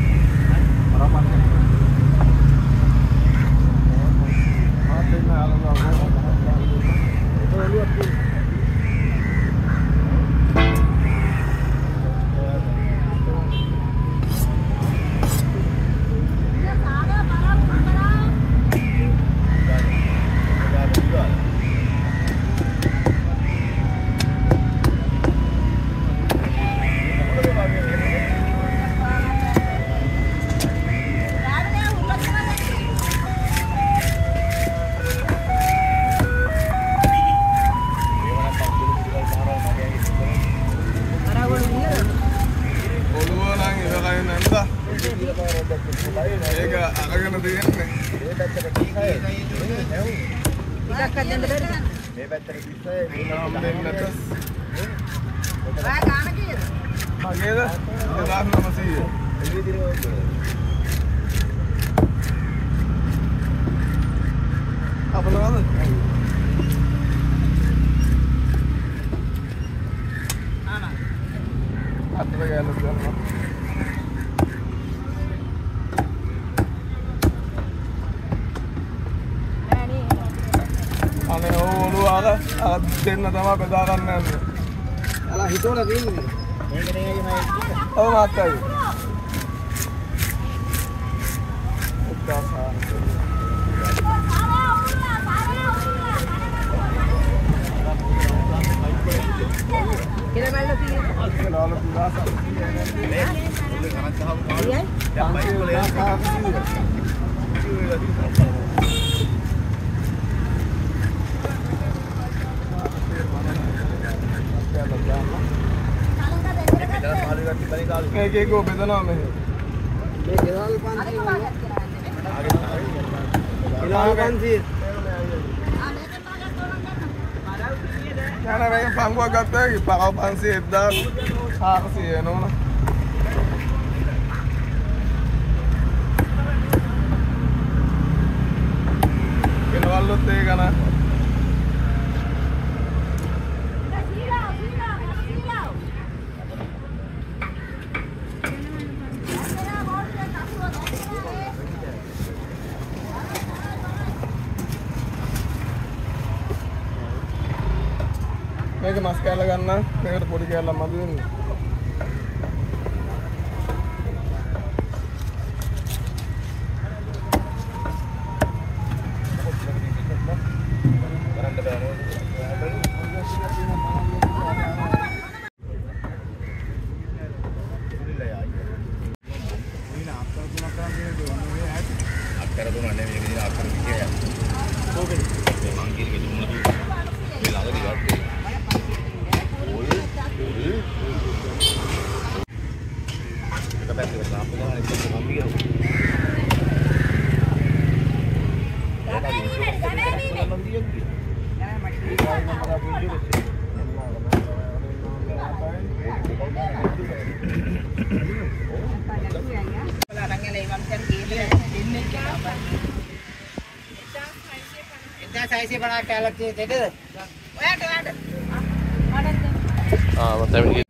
ඒක අරගෙන තියෙන්නේ. මේ පැත්තට ටීක් හය. ටිකක් අදින්න බැරිද? මේ පැත්තට තිස්සය මේ නම් දෙන්නට ඔයා ගාන කීයද? මගේද දෙදාස් නවසීය. එළිය දිනවා. අපලවද? ආනා. අතට ගෑනු ගන්නවා. අනේ ඔළුව අර අර දෙන්න තමයි බෙදා ගන්න යන්නේ. අලා හිතවල තියෙන්නේ. මේක නෙවෙයි මම ඔව් මාත්තයි. ඔක්කොසා. කියලා බැලලා තියෙනවා. ඒකවල පුරාසා. මේ උල්ලේ කරත් ගහපු මාළු. ඊයයි? දැන් බයික් වල යනවා. මේකේ ගෝ බෙදනවා මෙහෙ. මේ ගෙවල් පන්සි වල ඉලාම පන්සි යන මේක පංගුවක් ගත්තා කි පරව පන්සිය එක්දාස් හාරසිය නෝන. ගෙනවල්ලොත් ඒ ගණන්. මේක මස් කෑල්ල ගන්න. මේකට පොඩි කෑල්ලක් මදි වෙන්නේ. අක්කර දුන්නා නෙවෙයි මේක දින අක්කර විදියට. කොහෙද? මේ මං කියන එක දුන්නා. මේ ළඟදී ගත්තේ. ඔය ඔය එක පැත්තකට ලාම්ප ගහන එක මම කියනවා. සයිසිය පනහ කැලක් තියෙද? ඔයාට ඔයාට. ආ මම තමයි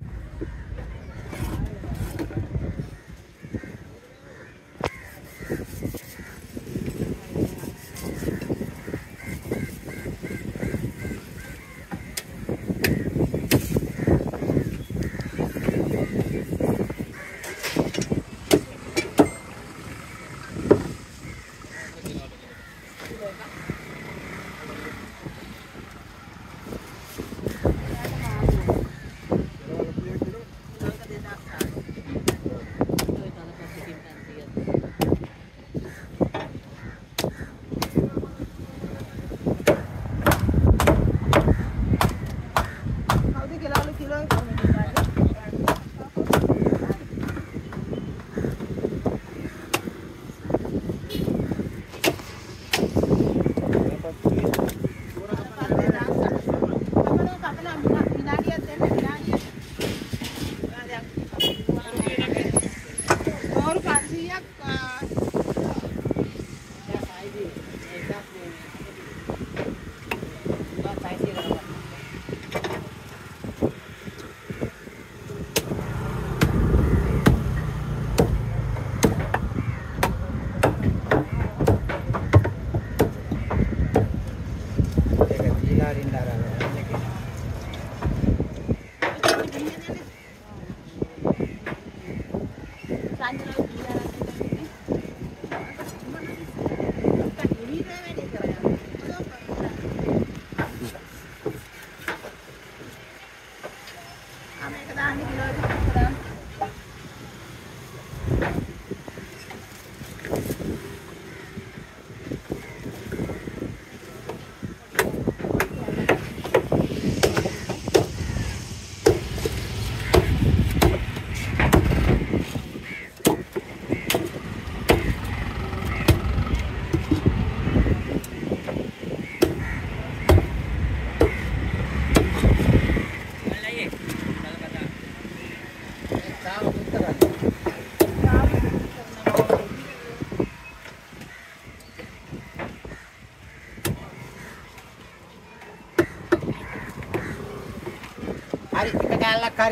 Hari kita kalah kari.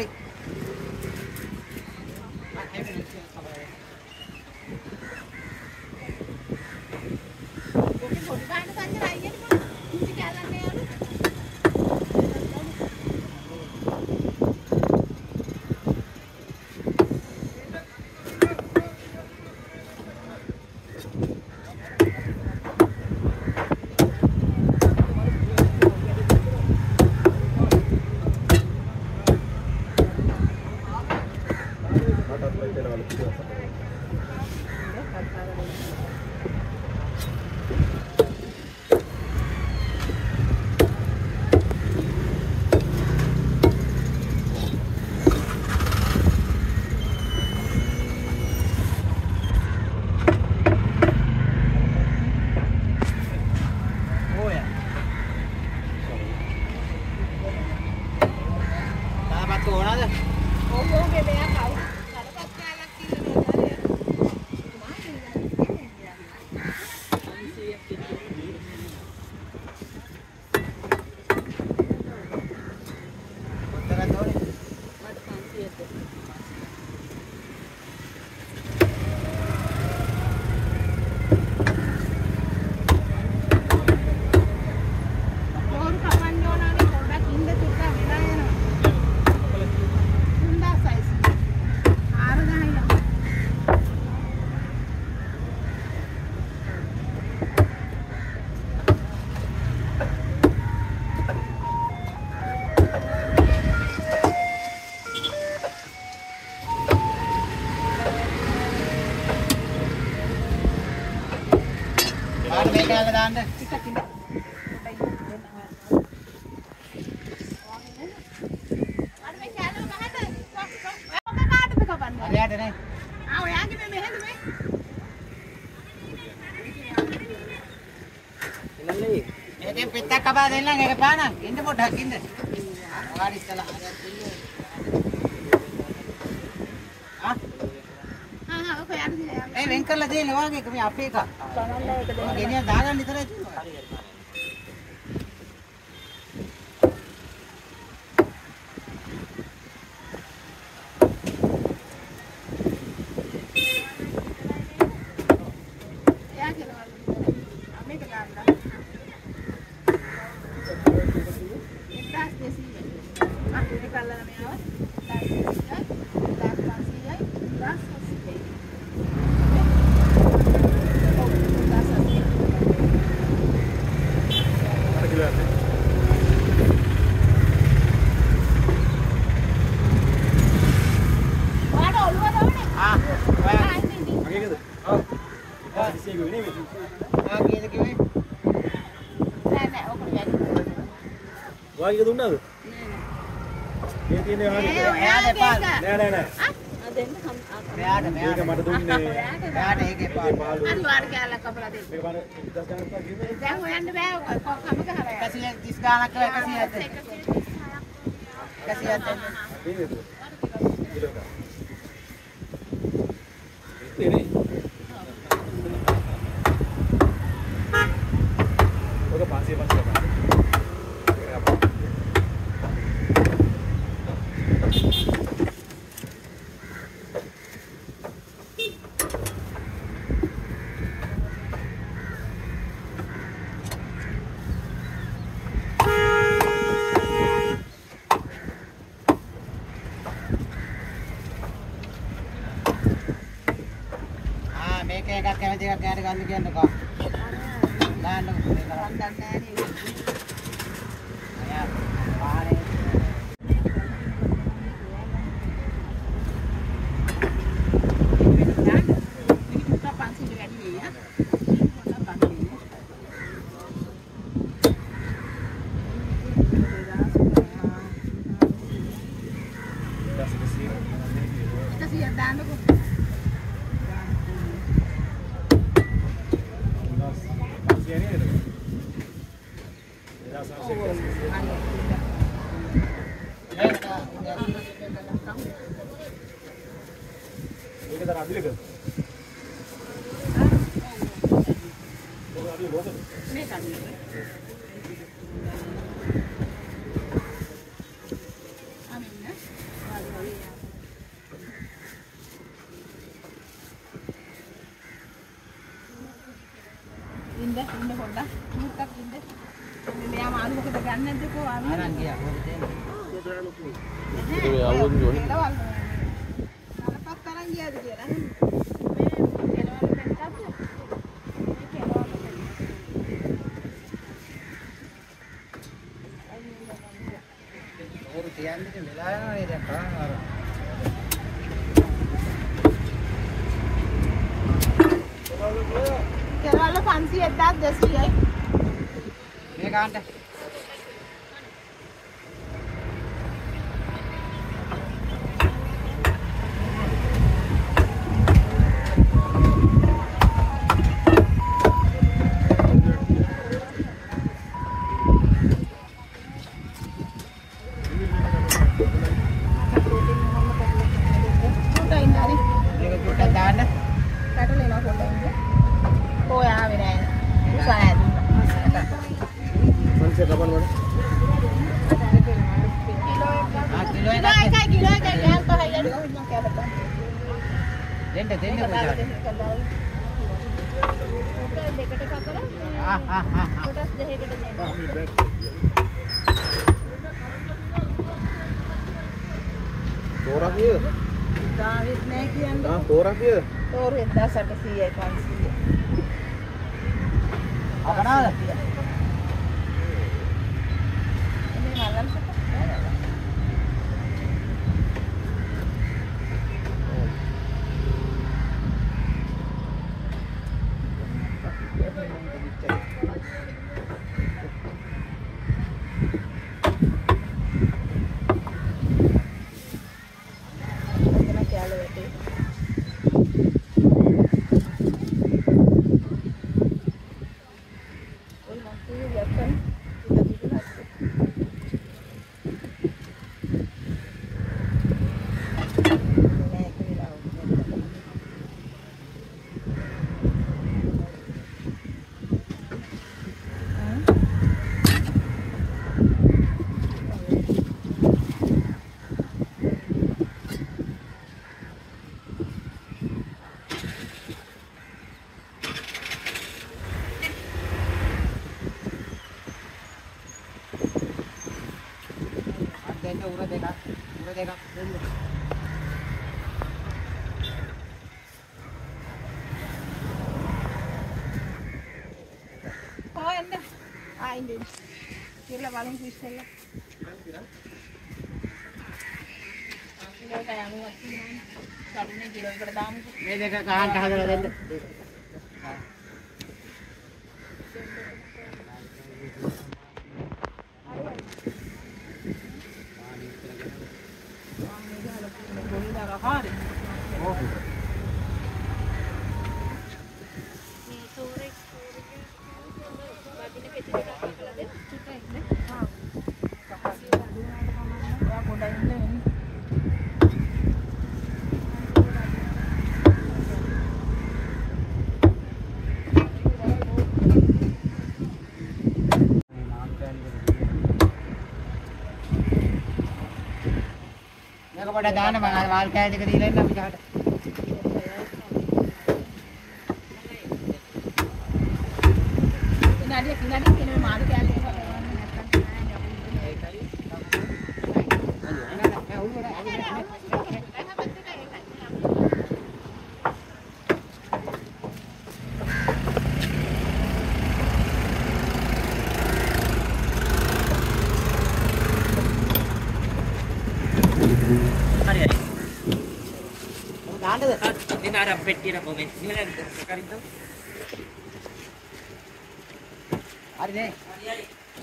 Kaya daan deh. Ada ada nih. Ah, ya gini nih, ini. Ini ini pita kabar deh lah, nggak kepanan. Ini mau dakin deh. Garis salah. Ah? Ah, oke ada sih. Eh, bengkel lagi lewat kami apa ka? Ini dagan di sana itu. Wagi දුන්නද? මේ තියෙන්නේ වගේ. එයාට එපා. නෑ නෑ නෑ. ආ දෙන්න හම් මෙයාට මේක මෙයාට මට දුන්නේ. මෙයාට ඒක එපා. අන්න වාර කැලක් කපලා දෙන්න. මේක මට දස් ගානක් කිව්වේ. දැන් හොයන්න බෑ කම ගහලා. එකසිය තිස් ගානක් කියලා එකසිය හතර. එකසිය හතර. නේද? කිලෝ ගාන. ඉතින් ඔක පන්සිය පන්සිය ගන්න. එක එකක් කැමති එකක් කෑට ගන්න කියන්නකෝ. දාන්න මේක මන් දන්නේ නැහැ නේ. අයියා පාරේ ඉන්න ඉන්න පොඩ්ඩක් මුත්තක් ඉන්න. මෙයා මාළු මොකද ගන්න නැද්දකෝ ආවි. අරන් ගියා මොකද තියෙන්නේ? ඒ අවුරුදු ගොනේ. නලපත් තරන් ගියාද කියලා. ඕරු තියන්නේ වෙලා යනවා නේද කරනවා. කෙරවල පන්සිය එක්දහස් දෙසීයයි. මේ කාන්ට මේක චුට්ටක් දාන්න. කටලේලා පොඩ්ඩක් ඉන්න. කොහේ ආවේ නැහැ. උසාය දුන්නා. මං සෙ කපන්න වල. ආ කිලෝ කිලෝ එකක් එකයි කිලෝ එකයි ගෑන් පහයි යන්න මම කැපත. දෙන්න දෙන්න කොහොමද? දෙකට කපලා ආ ආ ආ කොටස් දෙකකට දෙන්න. තෝරා කීයද? දාවිත් නැහැ කියන්නේ. ආ තෝරා කීයද? තෝරු එක්දහස් අටසීයයි පන්සීයයි. අපනාද? මේ මල්ලන් සත. දෙන්න උර දෙකක් උර දෙකක් දෙන්න. කොහෙන්ද? ආ ඉන්නේ. කියලා බලමු ඉස්සෙල්ලා. කිලෝ එක යනුවක් තියෙනවා. කරුණේ කිලෝ එකට දාමු. මේ දෙක ගහන්න හදලා දෙන්න. මේක පොඩ්ඩක් දාන්න මම වාල් කෑලි ටික දීලා ඉන්න අපි ගහට. විනාඩිය විනාඩිය කියන මේ මාළු කෑල්ල එක බලන්න නැත්තම් ඒකයි. නෑ උඩ දාන්නද? මේ නාර පෙට්ටියට කොමෙන්. නිවලෙන් කරින්ද? හරි නේ. හරියි.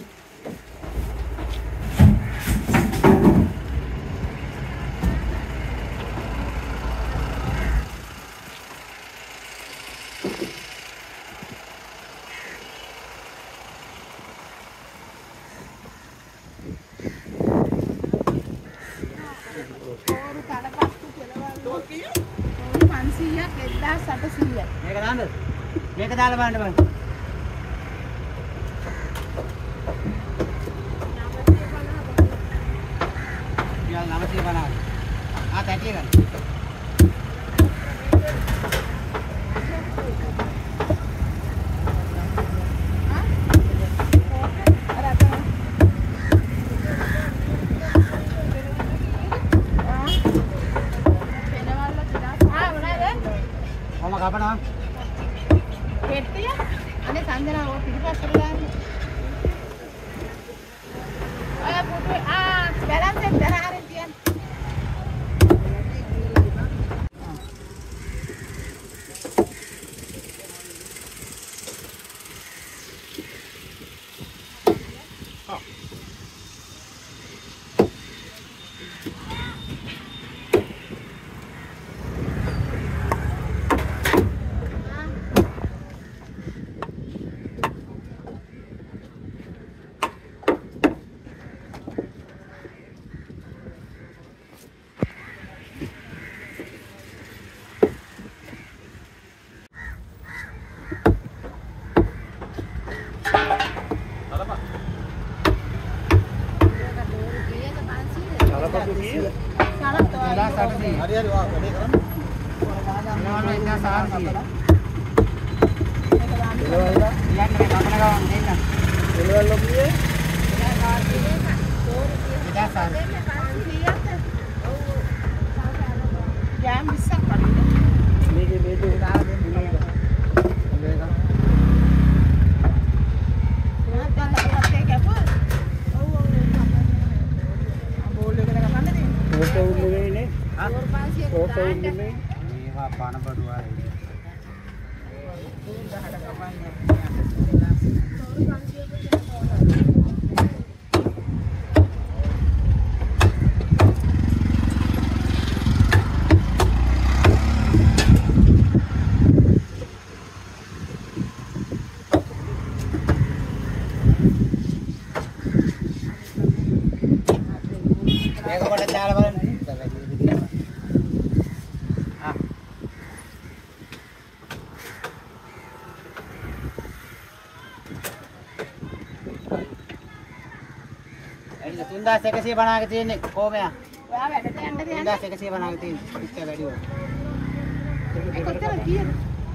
මේක දාන්නද? මේක දාලා බලන්න බං. යාල් නවසිය පනහ. ආ තැටිය ගන්න. Kapan Peti ya? Ane sanjana wo piripasara danne. Oya putu ah balance එක දහ හරින් තියන්න. Hari hari wah, ini kan? Ini ini sahar sih. Yang mereka mana kawan ini kan? Ini lebih ya? Tidak sahar. Jam bisa kan? Ini ini dah ada ini kan? Ini kan? Nah, tak tak tak tak apa? Boleh kita kapan ni? Foto boleh ni? Foto ini ini wah panas berdua ini. Sudah ada kapannya. Mereka pada jalan. Tunda sekasiya बनाके තියෙන්නේ කොහමද? ඔයා වැඩට යන්නද යන්නේ? tunda sekasiya बनाके තියෙන්නේ. ඉස්ස වැඩි වුණා. ඒක කොච්චර කීයද?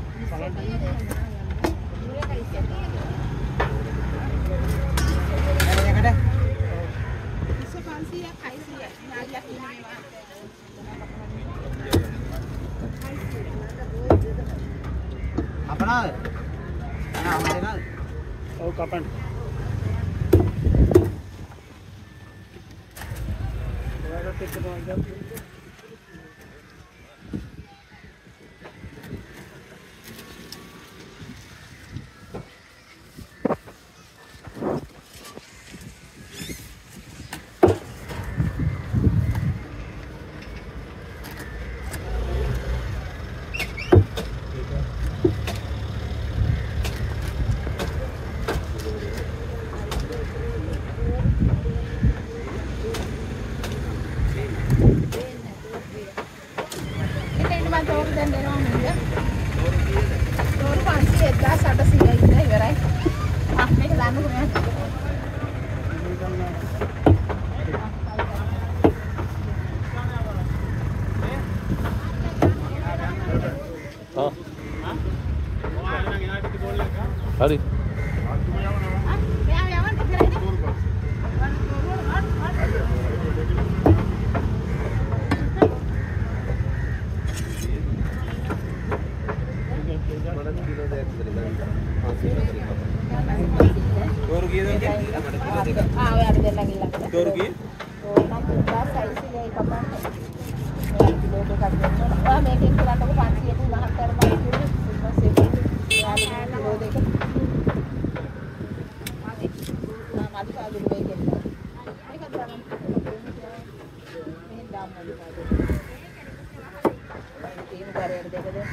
එකට ඉස්ස පන්සීයක් හයිසීයක් නාලියක් ඉන්නවා. අපනාද? අනා අමරේනාද? ඔව් කපන්න. Take the ball down. Hari. දෙකක් දෙන්න. ඔයා මේකෙන් කරන්නකො පන්සියයට මහත්තයාට මම කිව්වේ ඊට පස්සේ එයාට කිලෝ දෙක. ආ මදි පාදුළු මේකෙන්. මේක දාන්න. මෙහෙන් දාන්න මදි පාදුළු. තියෙන කරේට දෙක දෙන්න.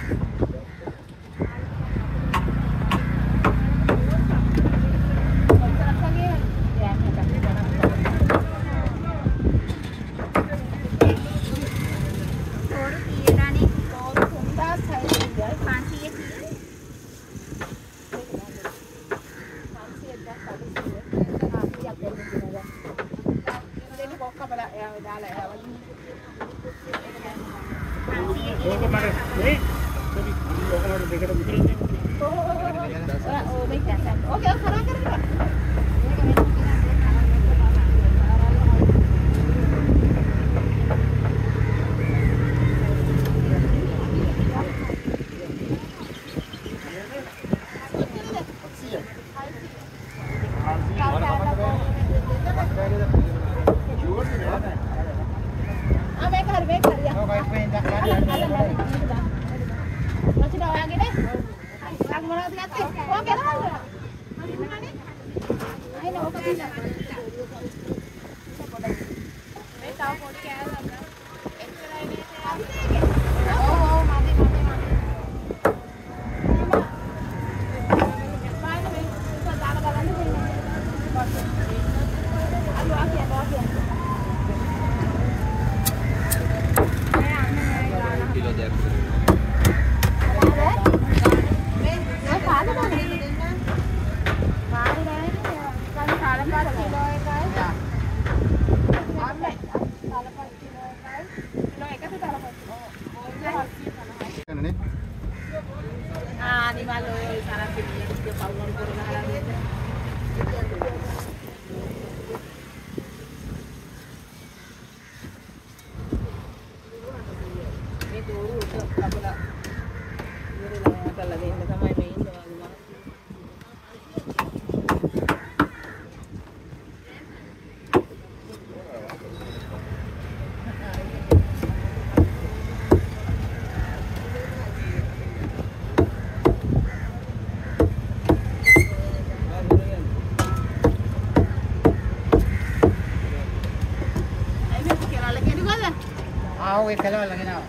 ආව ඒ කලවල ගෙන ආවා.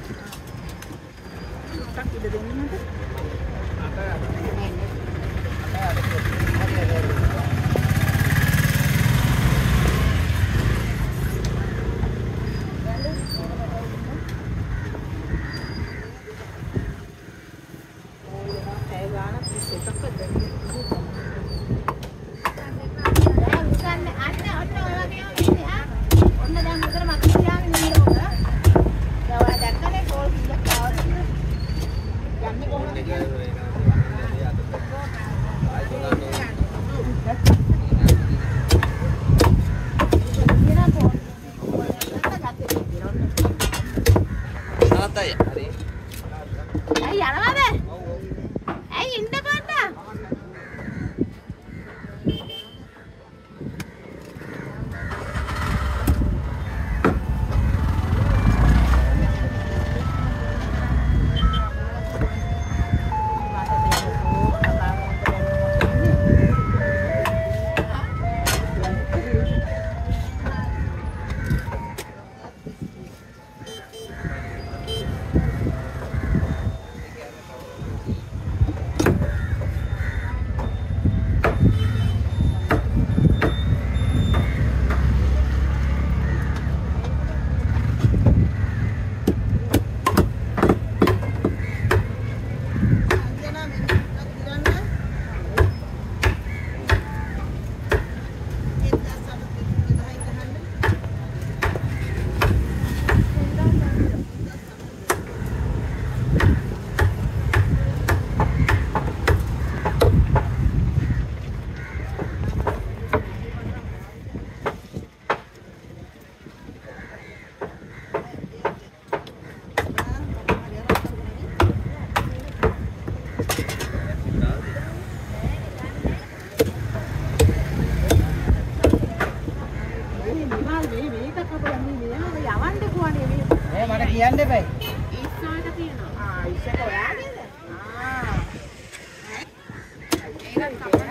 ටක් ඉද දෙන්නද? හැබැයි. ඉස්සෝ එක තියෙනවා. ආ ඉස්ස එක ඔයාගේද? ආ. ඒක තමයි.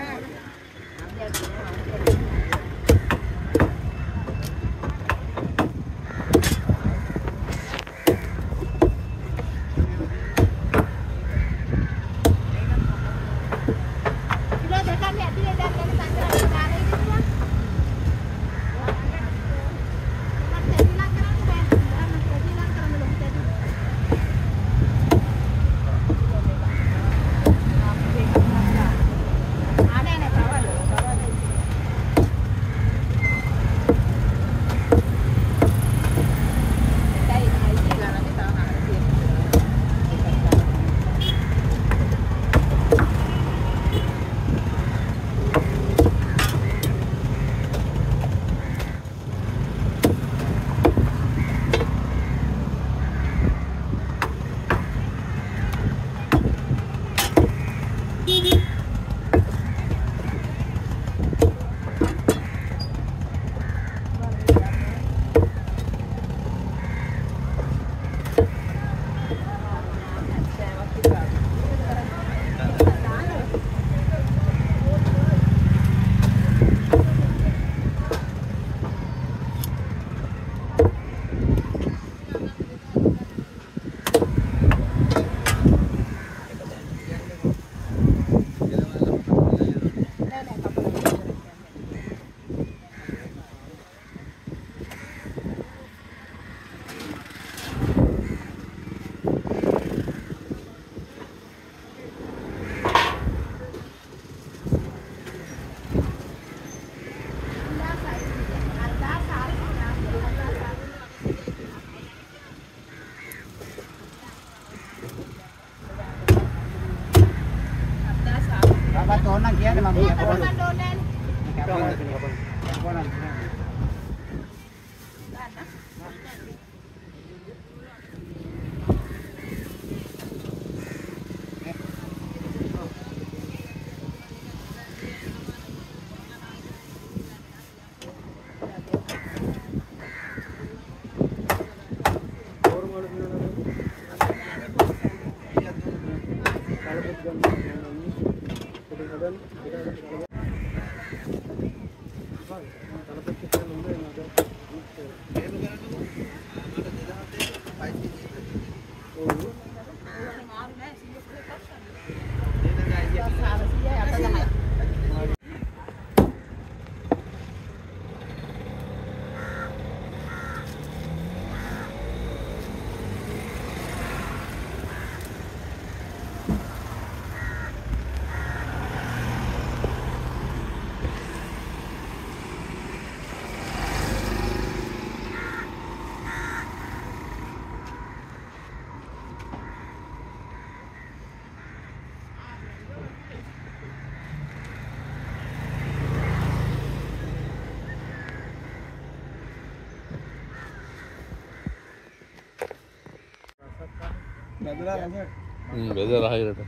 Hmm, beda lah itu.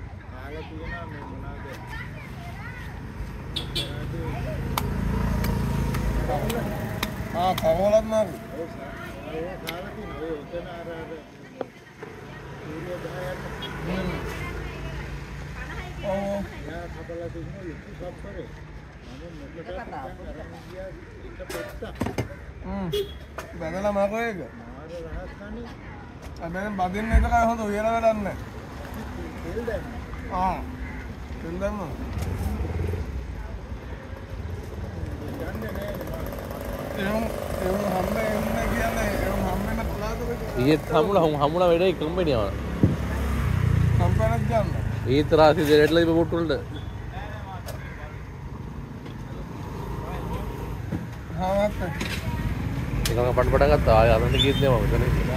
Ah, kawalan mah. Oh, ya kapal itu itu sab kare. Hmm. Bedala mah koe එක. මාර රහස් කන්නේ. අබෙන් බදින්න එක කයි හොඳ උයලා වැඩක් නැහැ. තෙල් දැම්ම. ආ. තෙල් දැම්ම. යන්නේ නැහැ. එම් එම් හම්බ එන්නේ කියන්නේ එම් හම්බෙන්න පලාතක. ඊත් හමුලා හම් හමුලා වැඩේ කම්පැනි ආවා. කම්පැනිත් ගන්න. ඊත් රාසි දෙරටලා ඉබ පොට්ටුල්ද. හා මත්. ඒක පට පට ගත්තා ආය අරන් ගියත් නෑ මම මෙතන.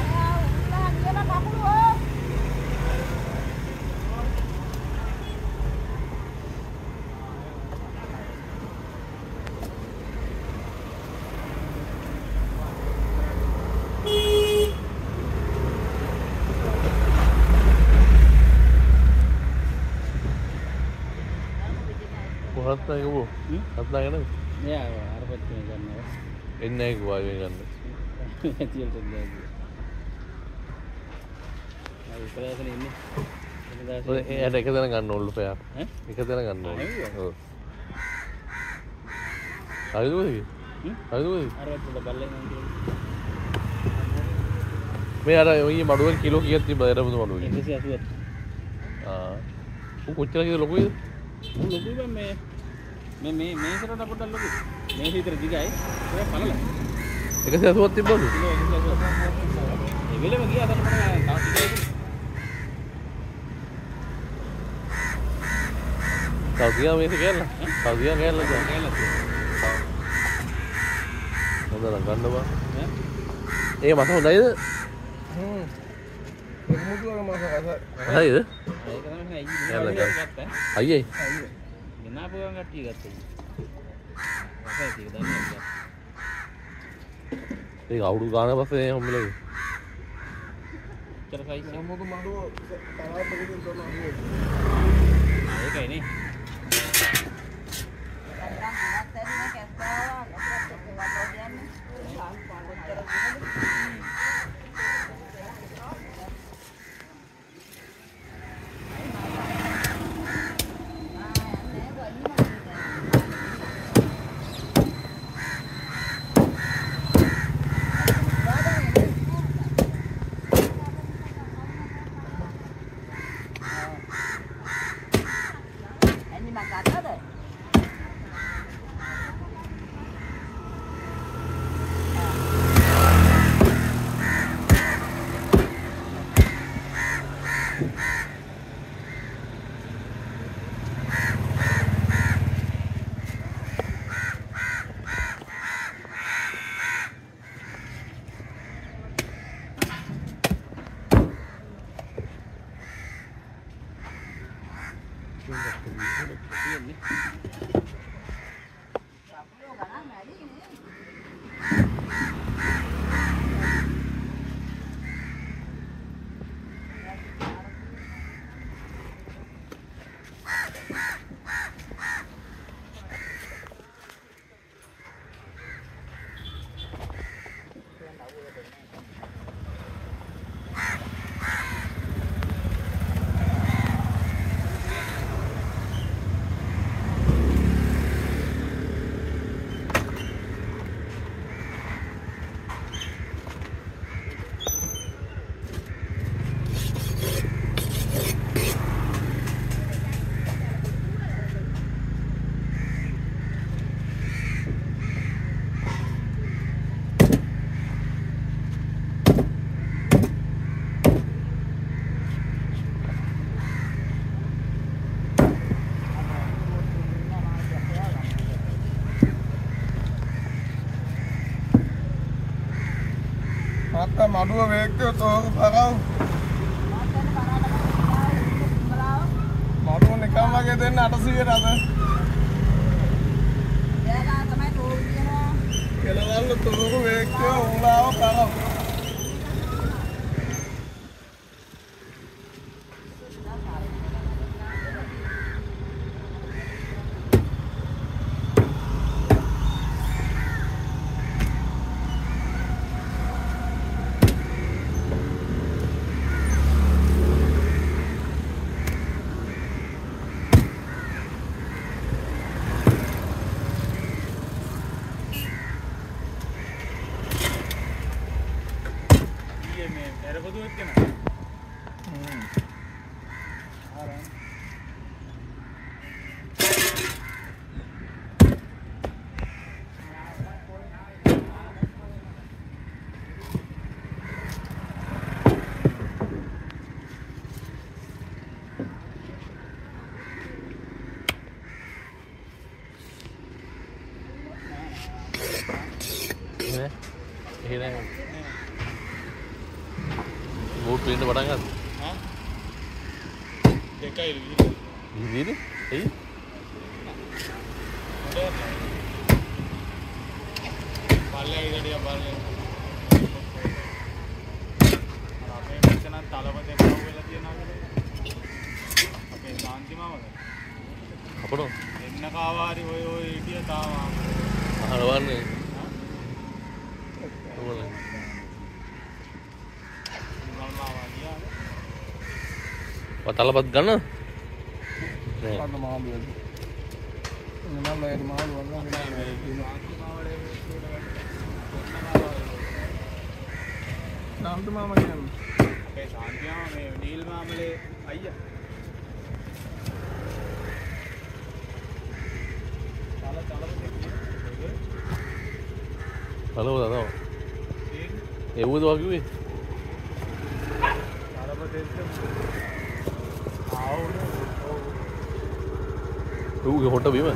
කොහොමද ඒක බෝ? අත්ලා ගන්නද? නෑ අර පැත්තේ ගන්නවා. එන්නේ ඒක වාගේ ගන්න. ඇතියට දැන්. අය ප්‍රයත්න ඉන්නේ. ඔය එයාට එක දෙනා ගන්න ඕනලු පෙයාට. ඈ? එක දෙනා ගන්න ඕන. ආයෙත්? ඔව්. හරිද ඔය? හරිද ඔය? අර පොඩ බල්ලෙන් නෝ. මේ අර ඔය මඩුවෙන් කිලෝ කීයක් තිබ්බද එරමුදු මඩුවේ? එකසිය අසූවක්. ආ. උ කොච්චර කීයද ලොකුයිද? උන් ලොකුයි බං මේ මේ මේ මේ කරට පොඩ්ඩක් ලොකුයි. මේ විතර දිගයි. ඒක පළල. එකසිය අසූවක් තිබ්බද? කිලෝ එකසිය අසූවක්. ඒ වෙලෙම ගියා අතට මම තාම ටිකයි. තව ගියා මේක කියලා. තව ගියා කියලා දැන්. හොඳට ගන්න බා. ඈ? ඒ මත හොඳයිද? හ්ම්. ඒක මුතුවගේ මාස කසයි. හරිද? ඒක තමයි අයියේ ගත්තා. අයියේ. අයියේ. ගෙනාපු ගමන් කට්ටිය ගත්තා. රසයි ටික දන්නේ නැහැ. ඒක අවුරු ගාන පස්සේ හම්බෙලා. චර සයිස් එක. මොකද මඩුව තරහ දෙකකින් තමයි අහුවේ. ඒකයි නේ. අක්කා මඩුව වේක්කෝ තෝක පරව. මඩුව නිකන් වගේ දෙන්න අටසියයට අද. එයාලා තමයි තෝරු කියනවා. කෙලවල්ල තෝක වේක්කෝ උලාව පරව. එහෙනම් බෝට් වෙන්න පටන් ගත්තා. හා? දෙකයි විදිහට. ඉතින් එයි. පල්ලේ ඉදඩිය පල්ලේ. අපේ මෙතන තලපතේ පහු වෙලා තියෙනවා කියලා. අපේ සාන්තිමාවද? අපඩෝ එන්න කාවාරි ඔය ඔය ඉතිය තාම අහලවන්නේ. ඔව්. මල්මාවා ගියා. වතලපත් ගන්න නෑ. අන්න මාළු වල. නෑ නෑ මාළු වල නෑ ශාන්ත මාමා කියන්නේ. ඒ ශාන්ති මාමා මේ නීල් මාමලේ අයියා. තල තලපතේ කියන්නේ. බලව දානවා. ඒ වුද වගේ ඌගේ හොට බීම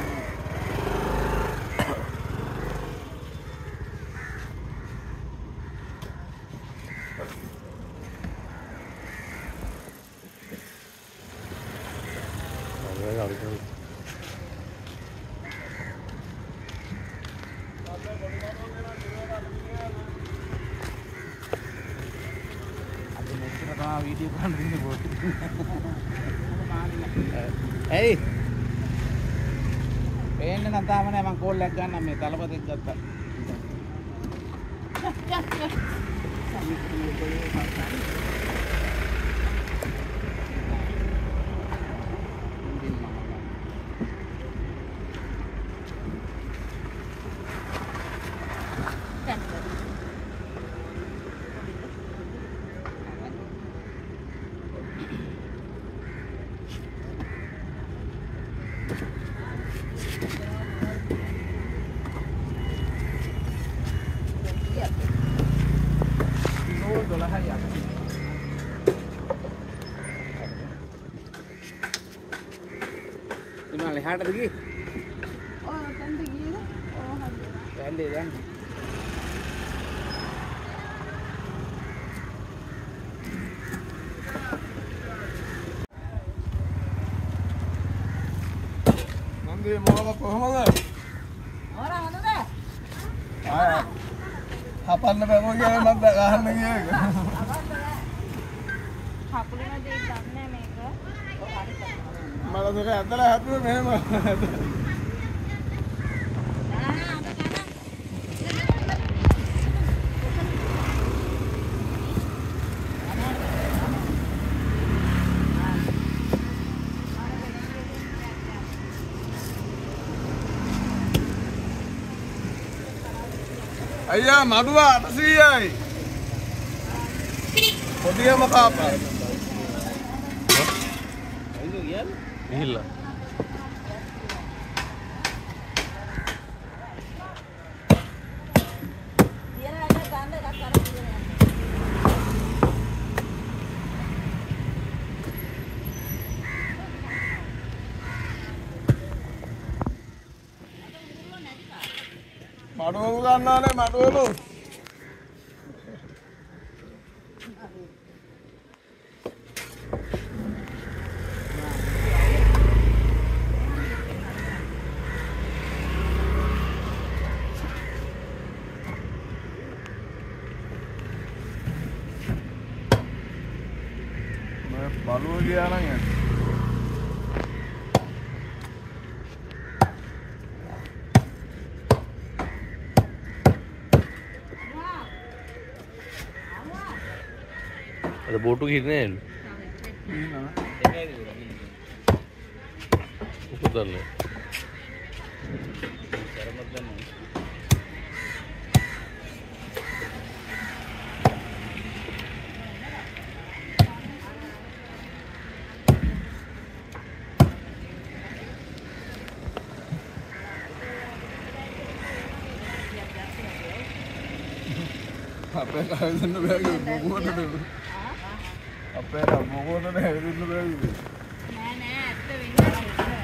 වීඩියෝ කරන්න ඉන්නේ බෝ. ඇයි? පේන්න නම් තාම නෑ මං කෝල් එකක් ගන්නම් මේ තලපතෙක් ගත්තා. ඉන්නවල එහාටද ගියේ? ඔය තැන්ට ගියද? ඔව් හරි. යන්නේ දැන්. නන්දේ මොකද කොහමද? හොරා හොඳද? ආ හපන්න බෑ මොකද නැද්ද ගහන්න ගියේ. කකුලේ දෙයක් ගන්න මේක. ඔව් හරි කරනවා. මම දෙක ඇදලා හැදුවේ මෙහෙම. අයියා මඩුව අටසීයයි. පොඩියම කාපා. අයියෝ කියන්නේ? ගිහිල්ලා කියලා එක ගන්න එකක් අරන් ඉන්නේ. මඩුවලු ගන්නානේ මඩුවලු. බලුව ගියා නම් යන්න. අද බෝටු ගිහින්නේ නෑලු. එකයිද උරන්නේ? උපදල්ලා. කරමත් ගන්නවා. අපේ කායදන්න බෑ මොකටද? අපේ මොකටද හැදෙන්න බෑ? නෑ නෑ ඇත්ත වෙන්නේ.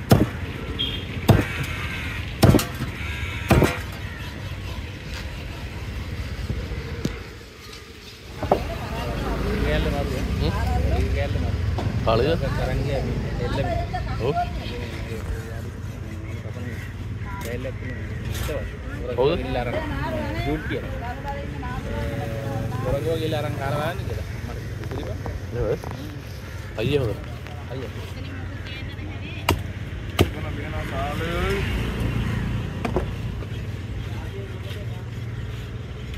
ගෑල්ල මාරුවේ. හ්ම්? ගෑල්ල මාරු. කාලෙද? කරන් ගියා මේ එල්ලම. ඔව්. ගෑල්ල තියෙනවා. හවුද? ඉල්ල අරන්. ඩියුටි එක. පොරගෝ ගිහලා අරන් කාලා බලන්න කියලා. මට පිළිපන්. නේද? අයියා හොද. අයියා. මොන බේනා කාලේ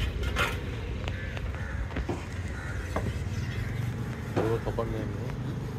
ඔය කපන්නේ නෑ.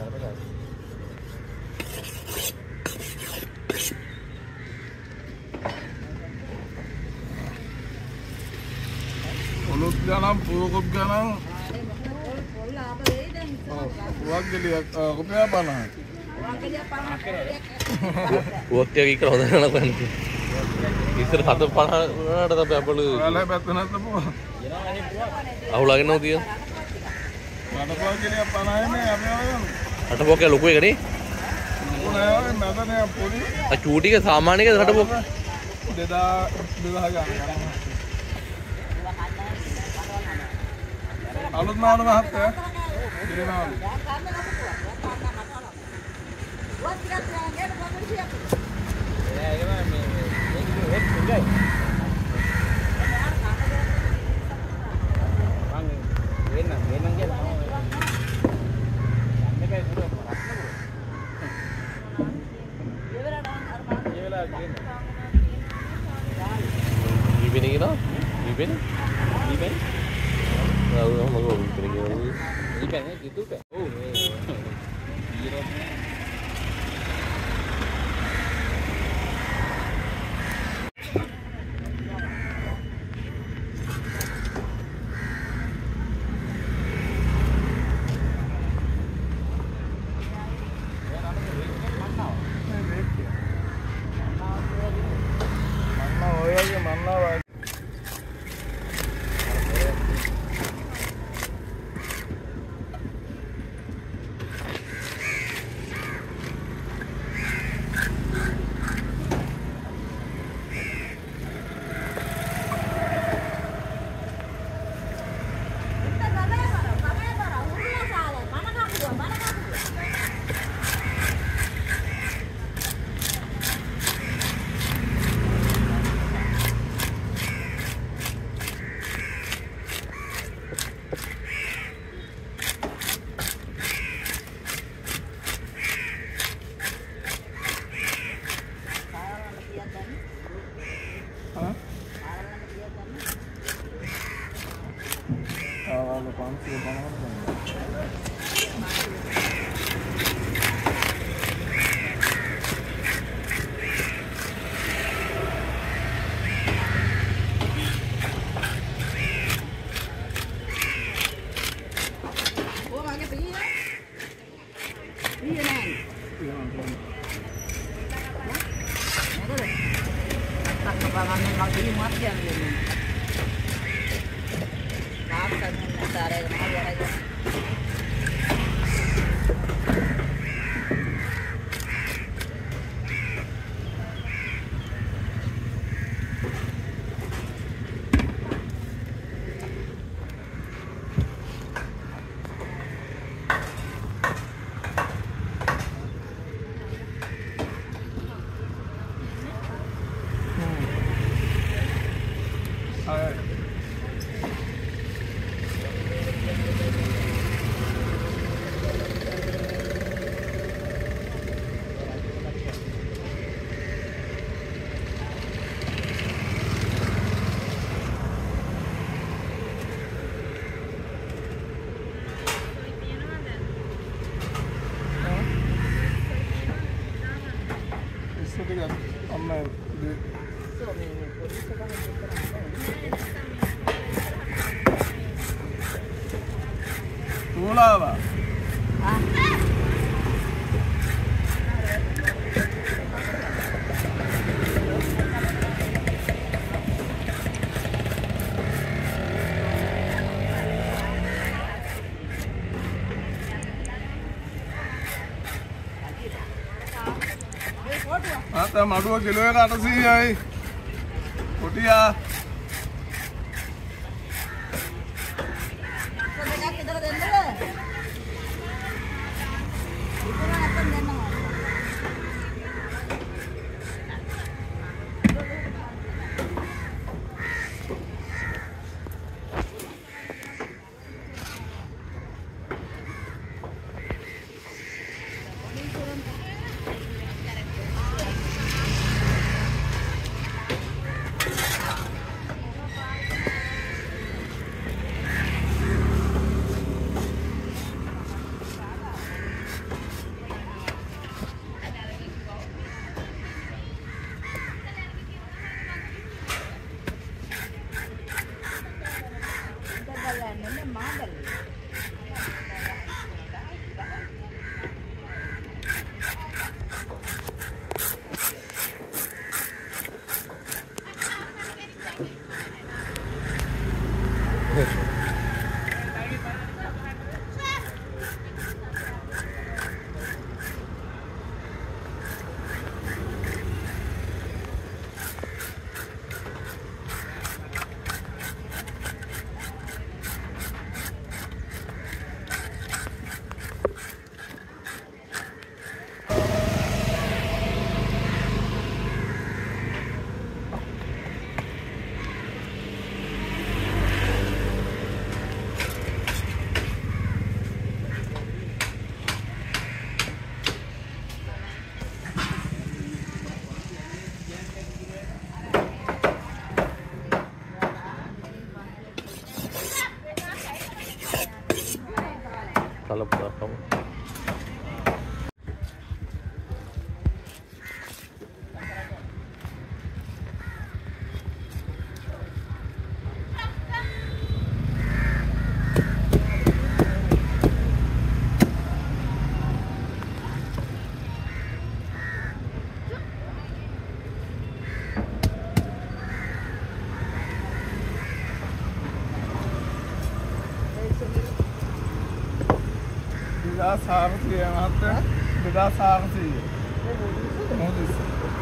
Ulut ganang, purukut ganang. පොල් ආප වෙයි දැන් Uang jadi kopi apa nah? වාකලිය පහක් උවක්තිය කීකර හොඳ නෑ නේද? ඉස්සර සත පනහකට තමයි අපල Kalau betul nanti bu. අහුලාගෙන නෝ තිය. Mana pulang jadi apa nah ini? Apa yang? අටපොක්ක ලොකු එකනේ. Pulang mana nih puri? අ චූටික සාමාන්‍ය එකද අටපොක්ක? Beda beda harga. Alut mana mah ya? Jadi mana? වත් ටිකක් ගේන්න කොහොමද කියලා ඉබෙන කියනවා ඉබෙන ඉබෙන ආව මම ගෝ ඉබෙන කියනවා ඉබෙන YouTube ඔව් මේ ඊරෝ Tulava. आता माडुआ किलो एक आटा सी आई कोटिया Kalau berapa? දෙදාස් හාරසිය මහත්තයා දෙදාස් හාරසිය මොකද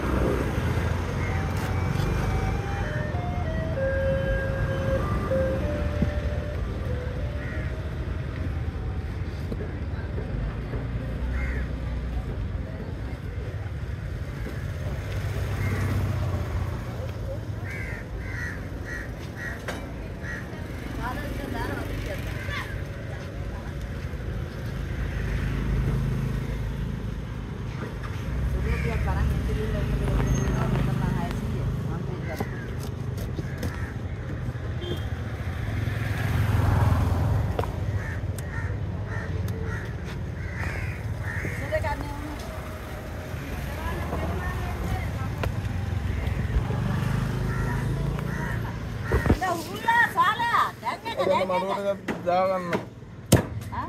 මඩුවට දාගන්න ආ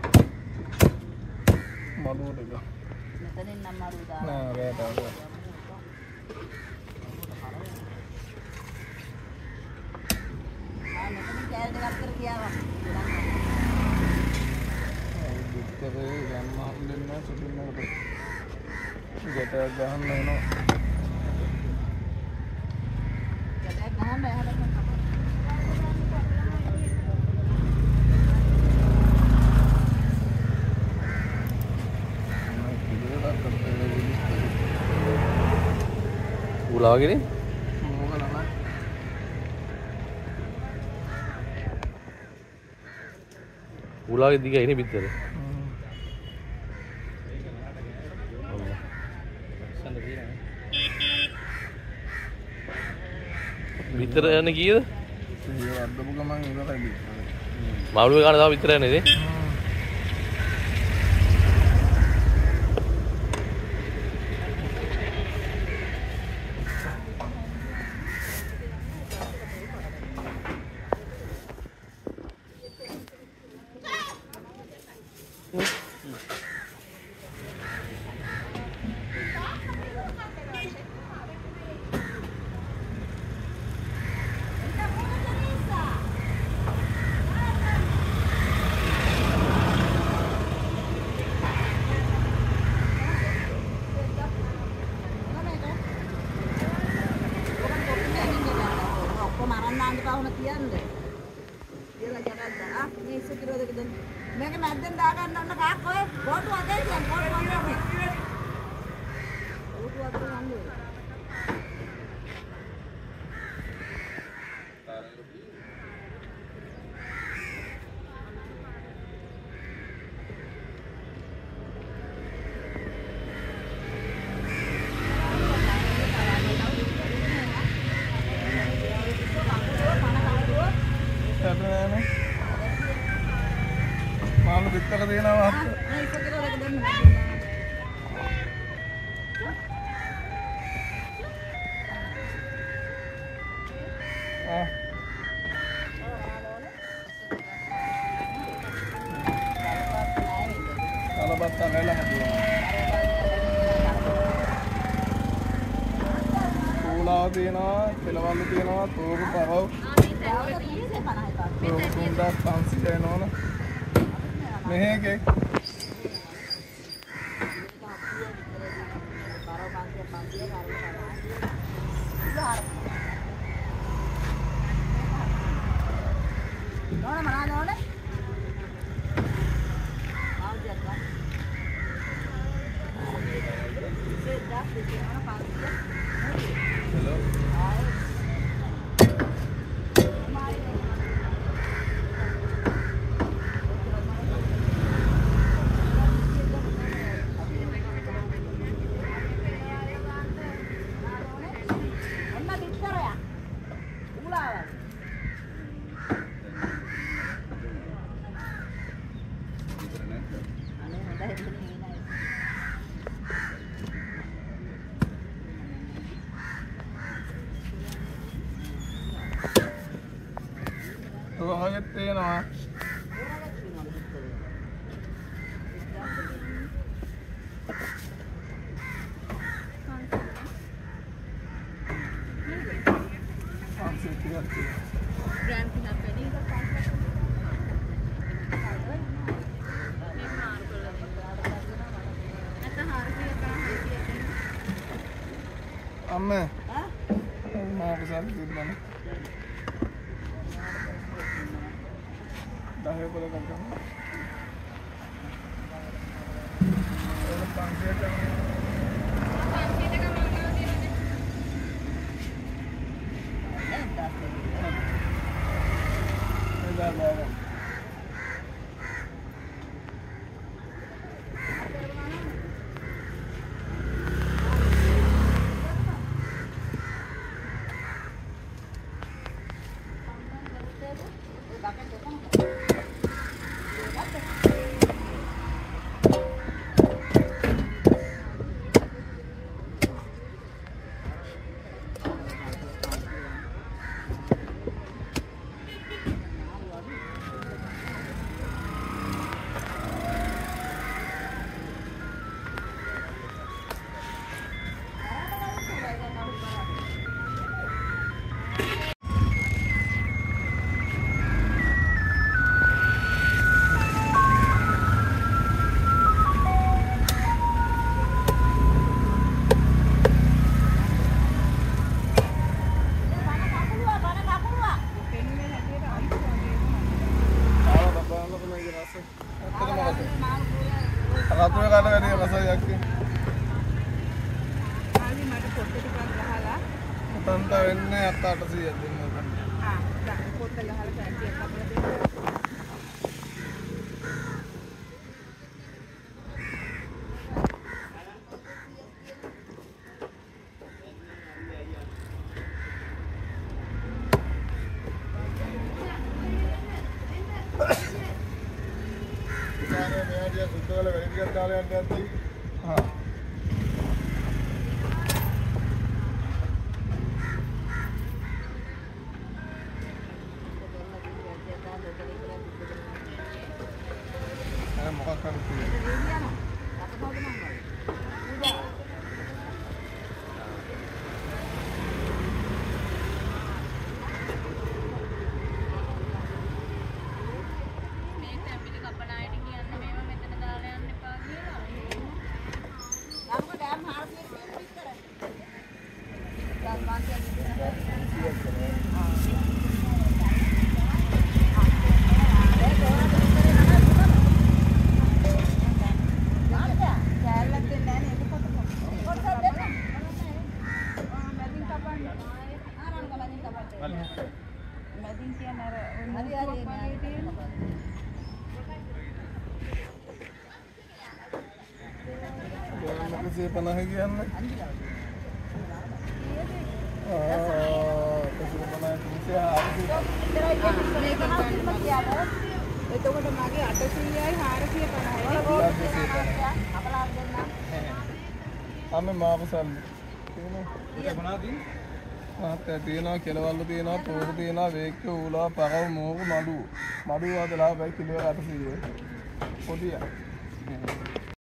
මඩුවට ගා මෙතනින් නම් මඩුව දාන්න නෑ රේට ආවා ආ මෙතනින් කෑල් දෙකක් කර ගියාවා දුක්තරේ යන්න හම්බෙන්න සුදුන්නකට ගැට ගහන්න වෙනවා ගැට ගහන්න එහාට Ulah lagi ni? Ulah lagi tiga ini bitter. Bitter ni kira? Iya, ada bukan mang itu kayak gitu. Malu kan ada bitter ni deh. Malu bitter දෙනවා බත්තා වෙලා කෝලා තියෙනවා, කෙලවලු තියෙනවා, තෝරු පරව. තෝරු තුන්දහස් පන්සිය එනවනේ. මෙහෙ එකේ Nona mana nona? Mau jaga. Sudah, sudah mana panggil? hello ඔයගෙත් තියෙනවා පන්සිය ටිකක් තියෙනවා Grand pindah pedih itu pas. අම්මේ මාක සල්ලි දෙන්න දහය පොලක් ගන්න ඒක පන්සියට රතුවේ කාට වැඩි රසයක් Kali mada foto di Pangkahala. උතන්ට වෙන්නේ අට අටසිය දෙන්න Ah, dah foto gahala saya dia kabel. ඉතින් මෙයාගේ සුද්ධවල වැඩි ටිකක් කාලයක් යන්න යද්දී හා අර මොකක් හරි තියෙනවා එකසිය පනහ කියන්නේ ආ එකසිය පනහ තුන්සිය එතකොට මගේ අටසියයි හාරසිය පනහයි අපලා දෙන්න අම්මේ මාපු සල්ලි තියෙනවා ආත් තියෙනවා කෙලවල්ලු තියෙනවා තෝරු තියෙනවා වේක්ක ඌලා පරව මෝග මඩු මඩු වදලා බයි කිලෝ අටසිය පොදියා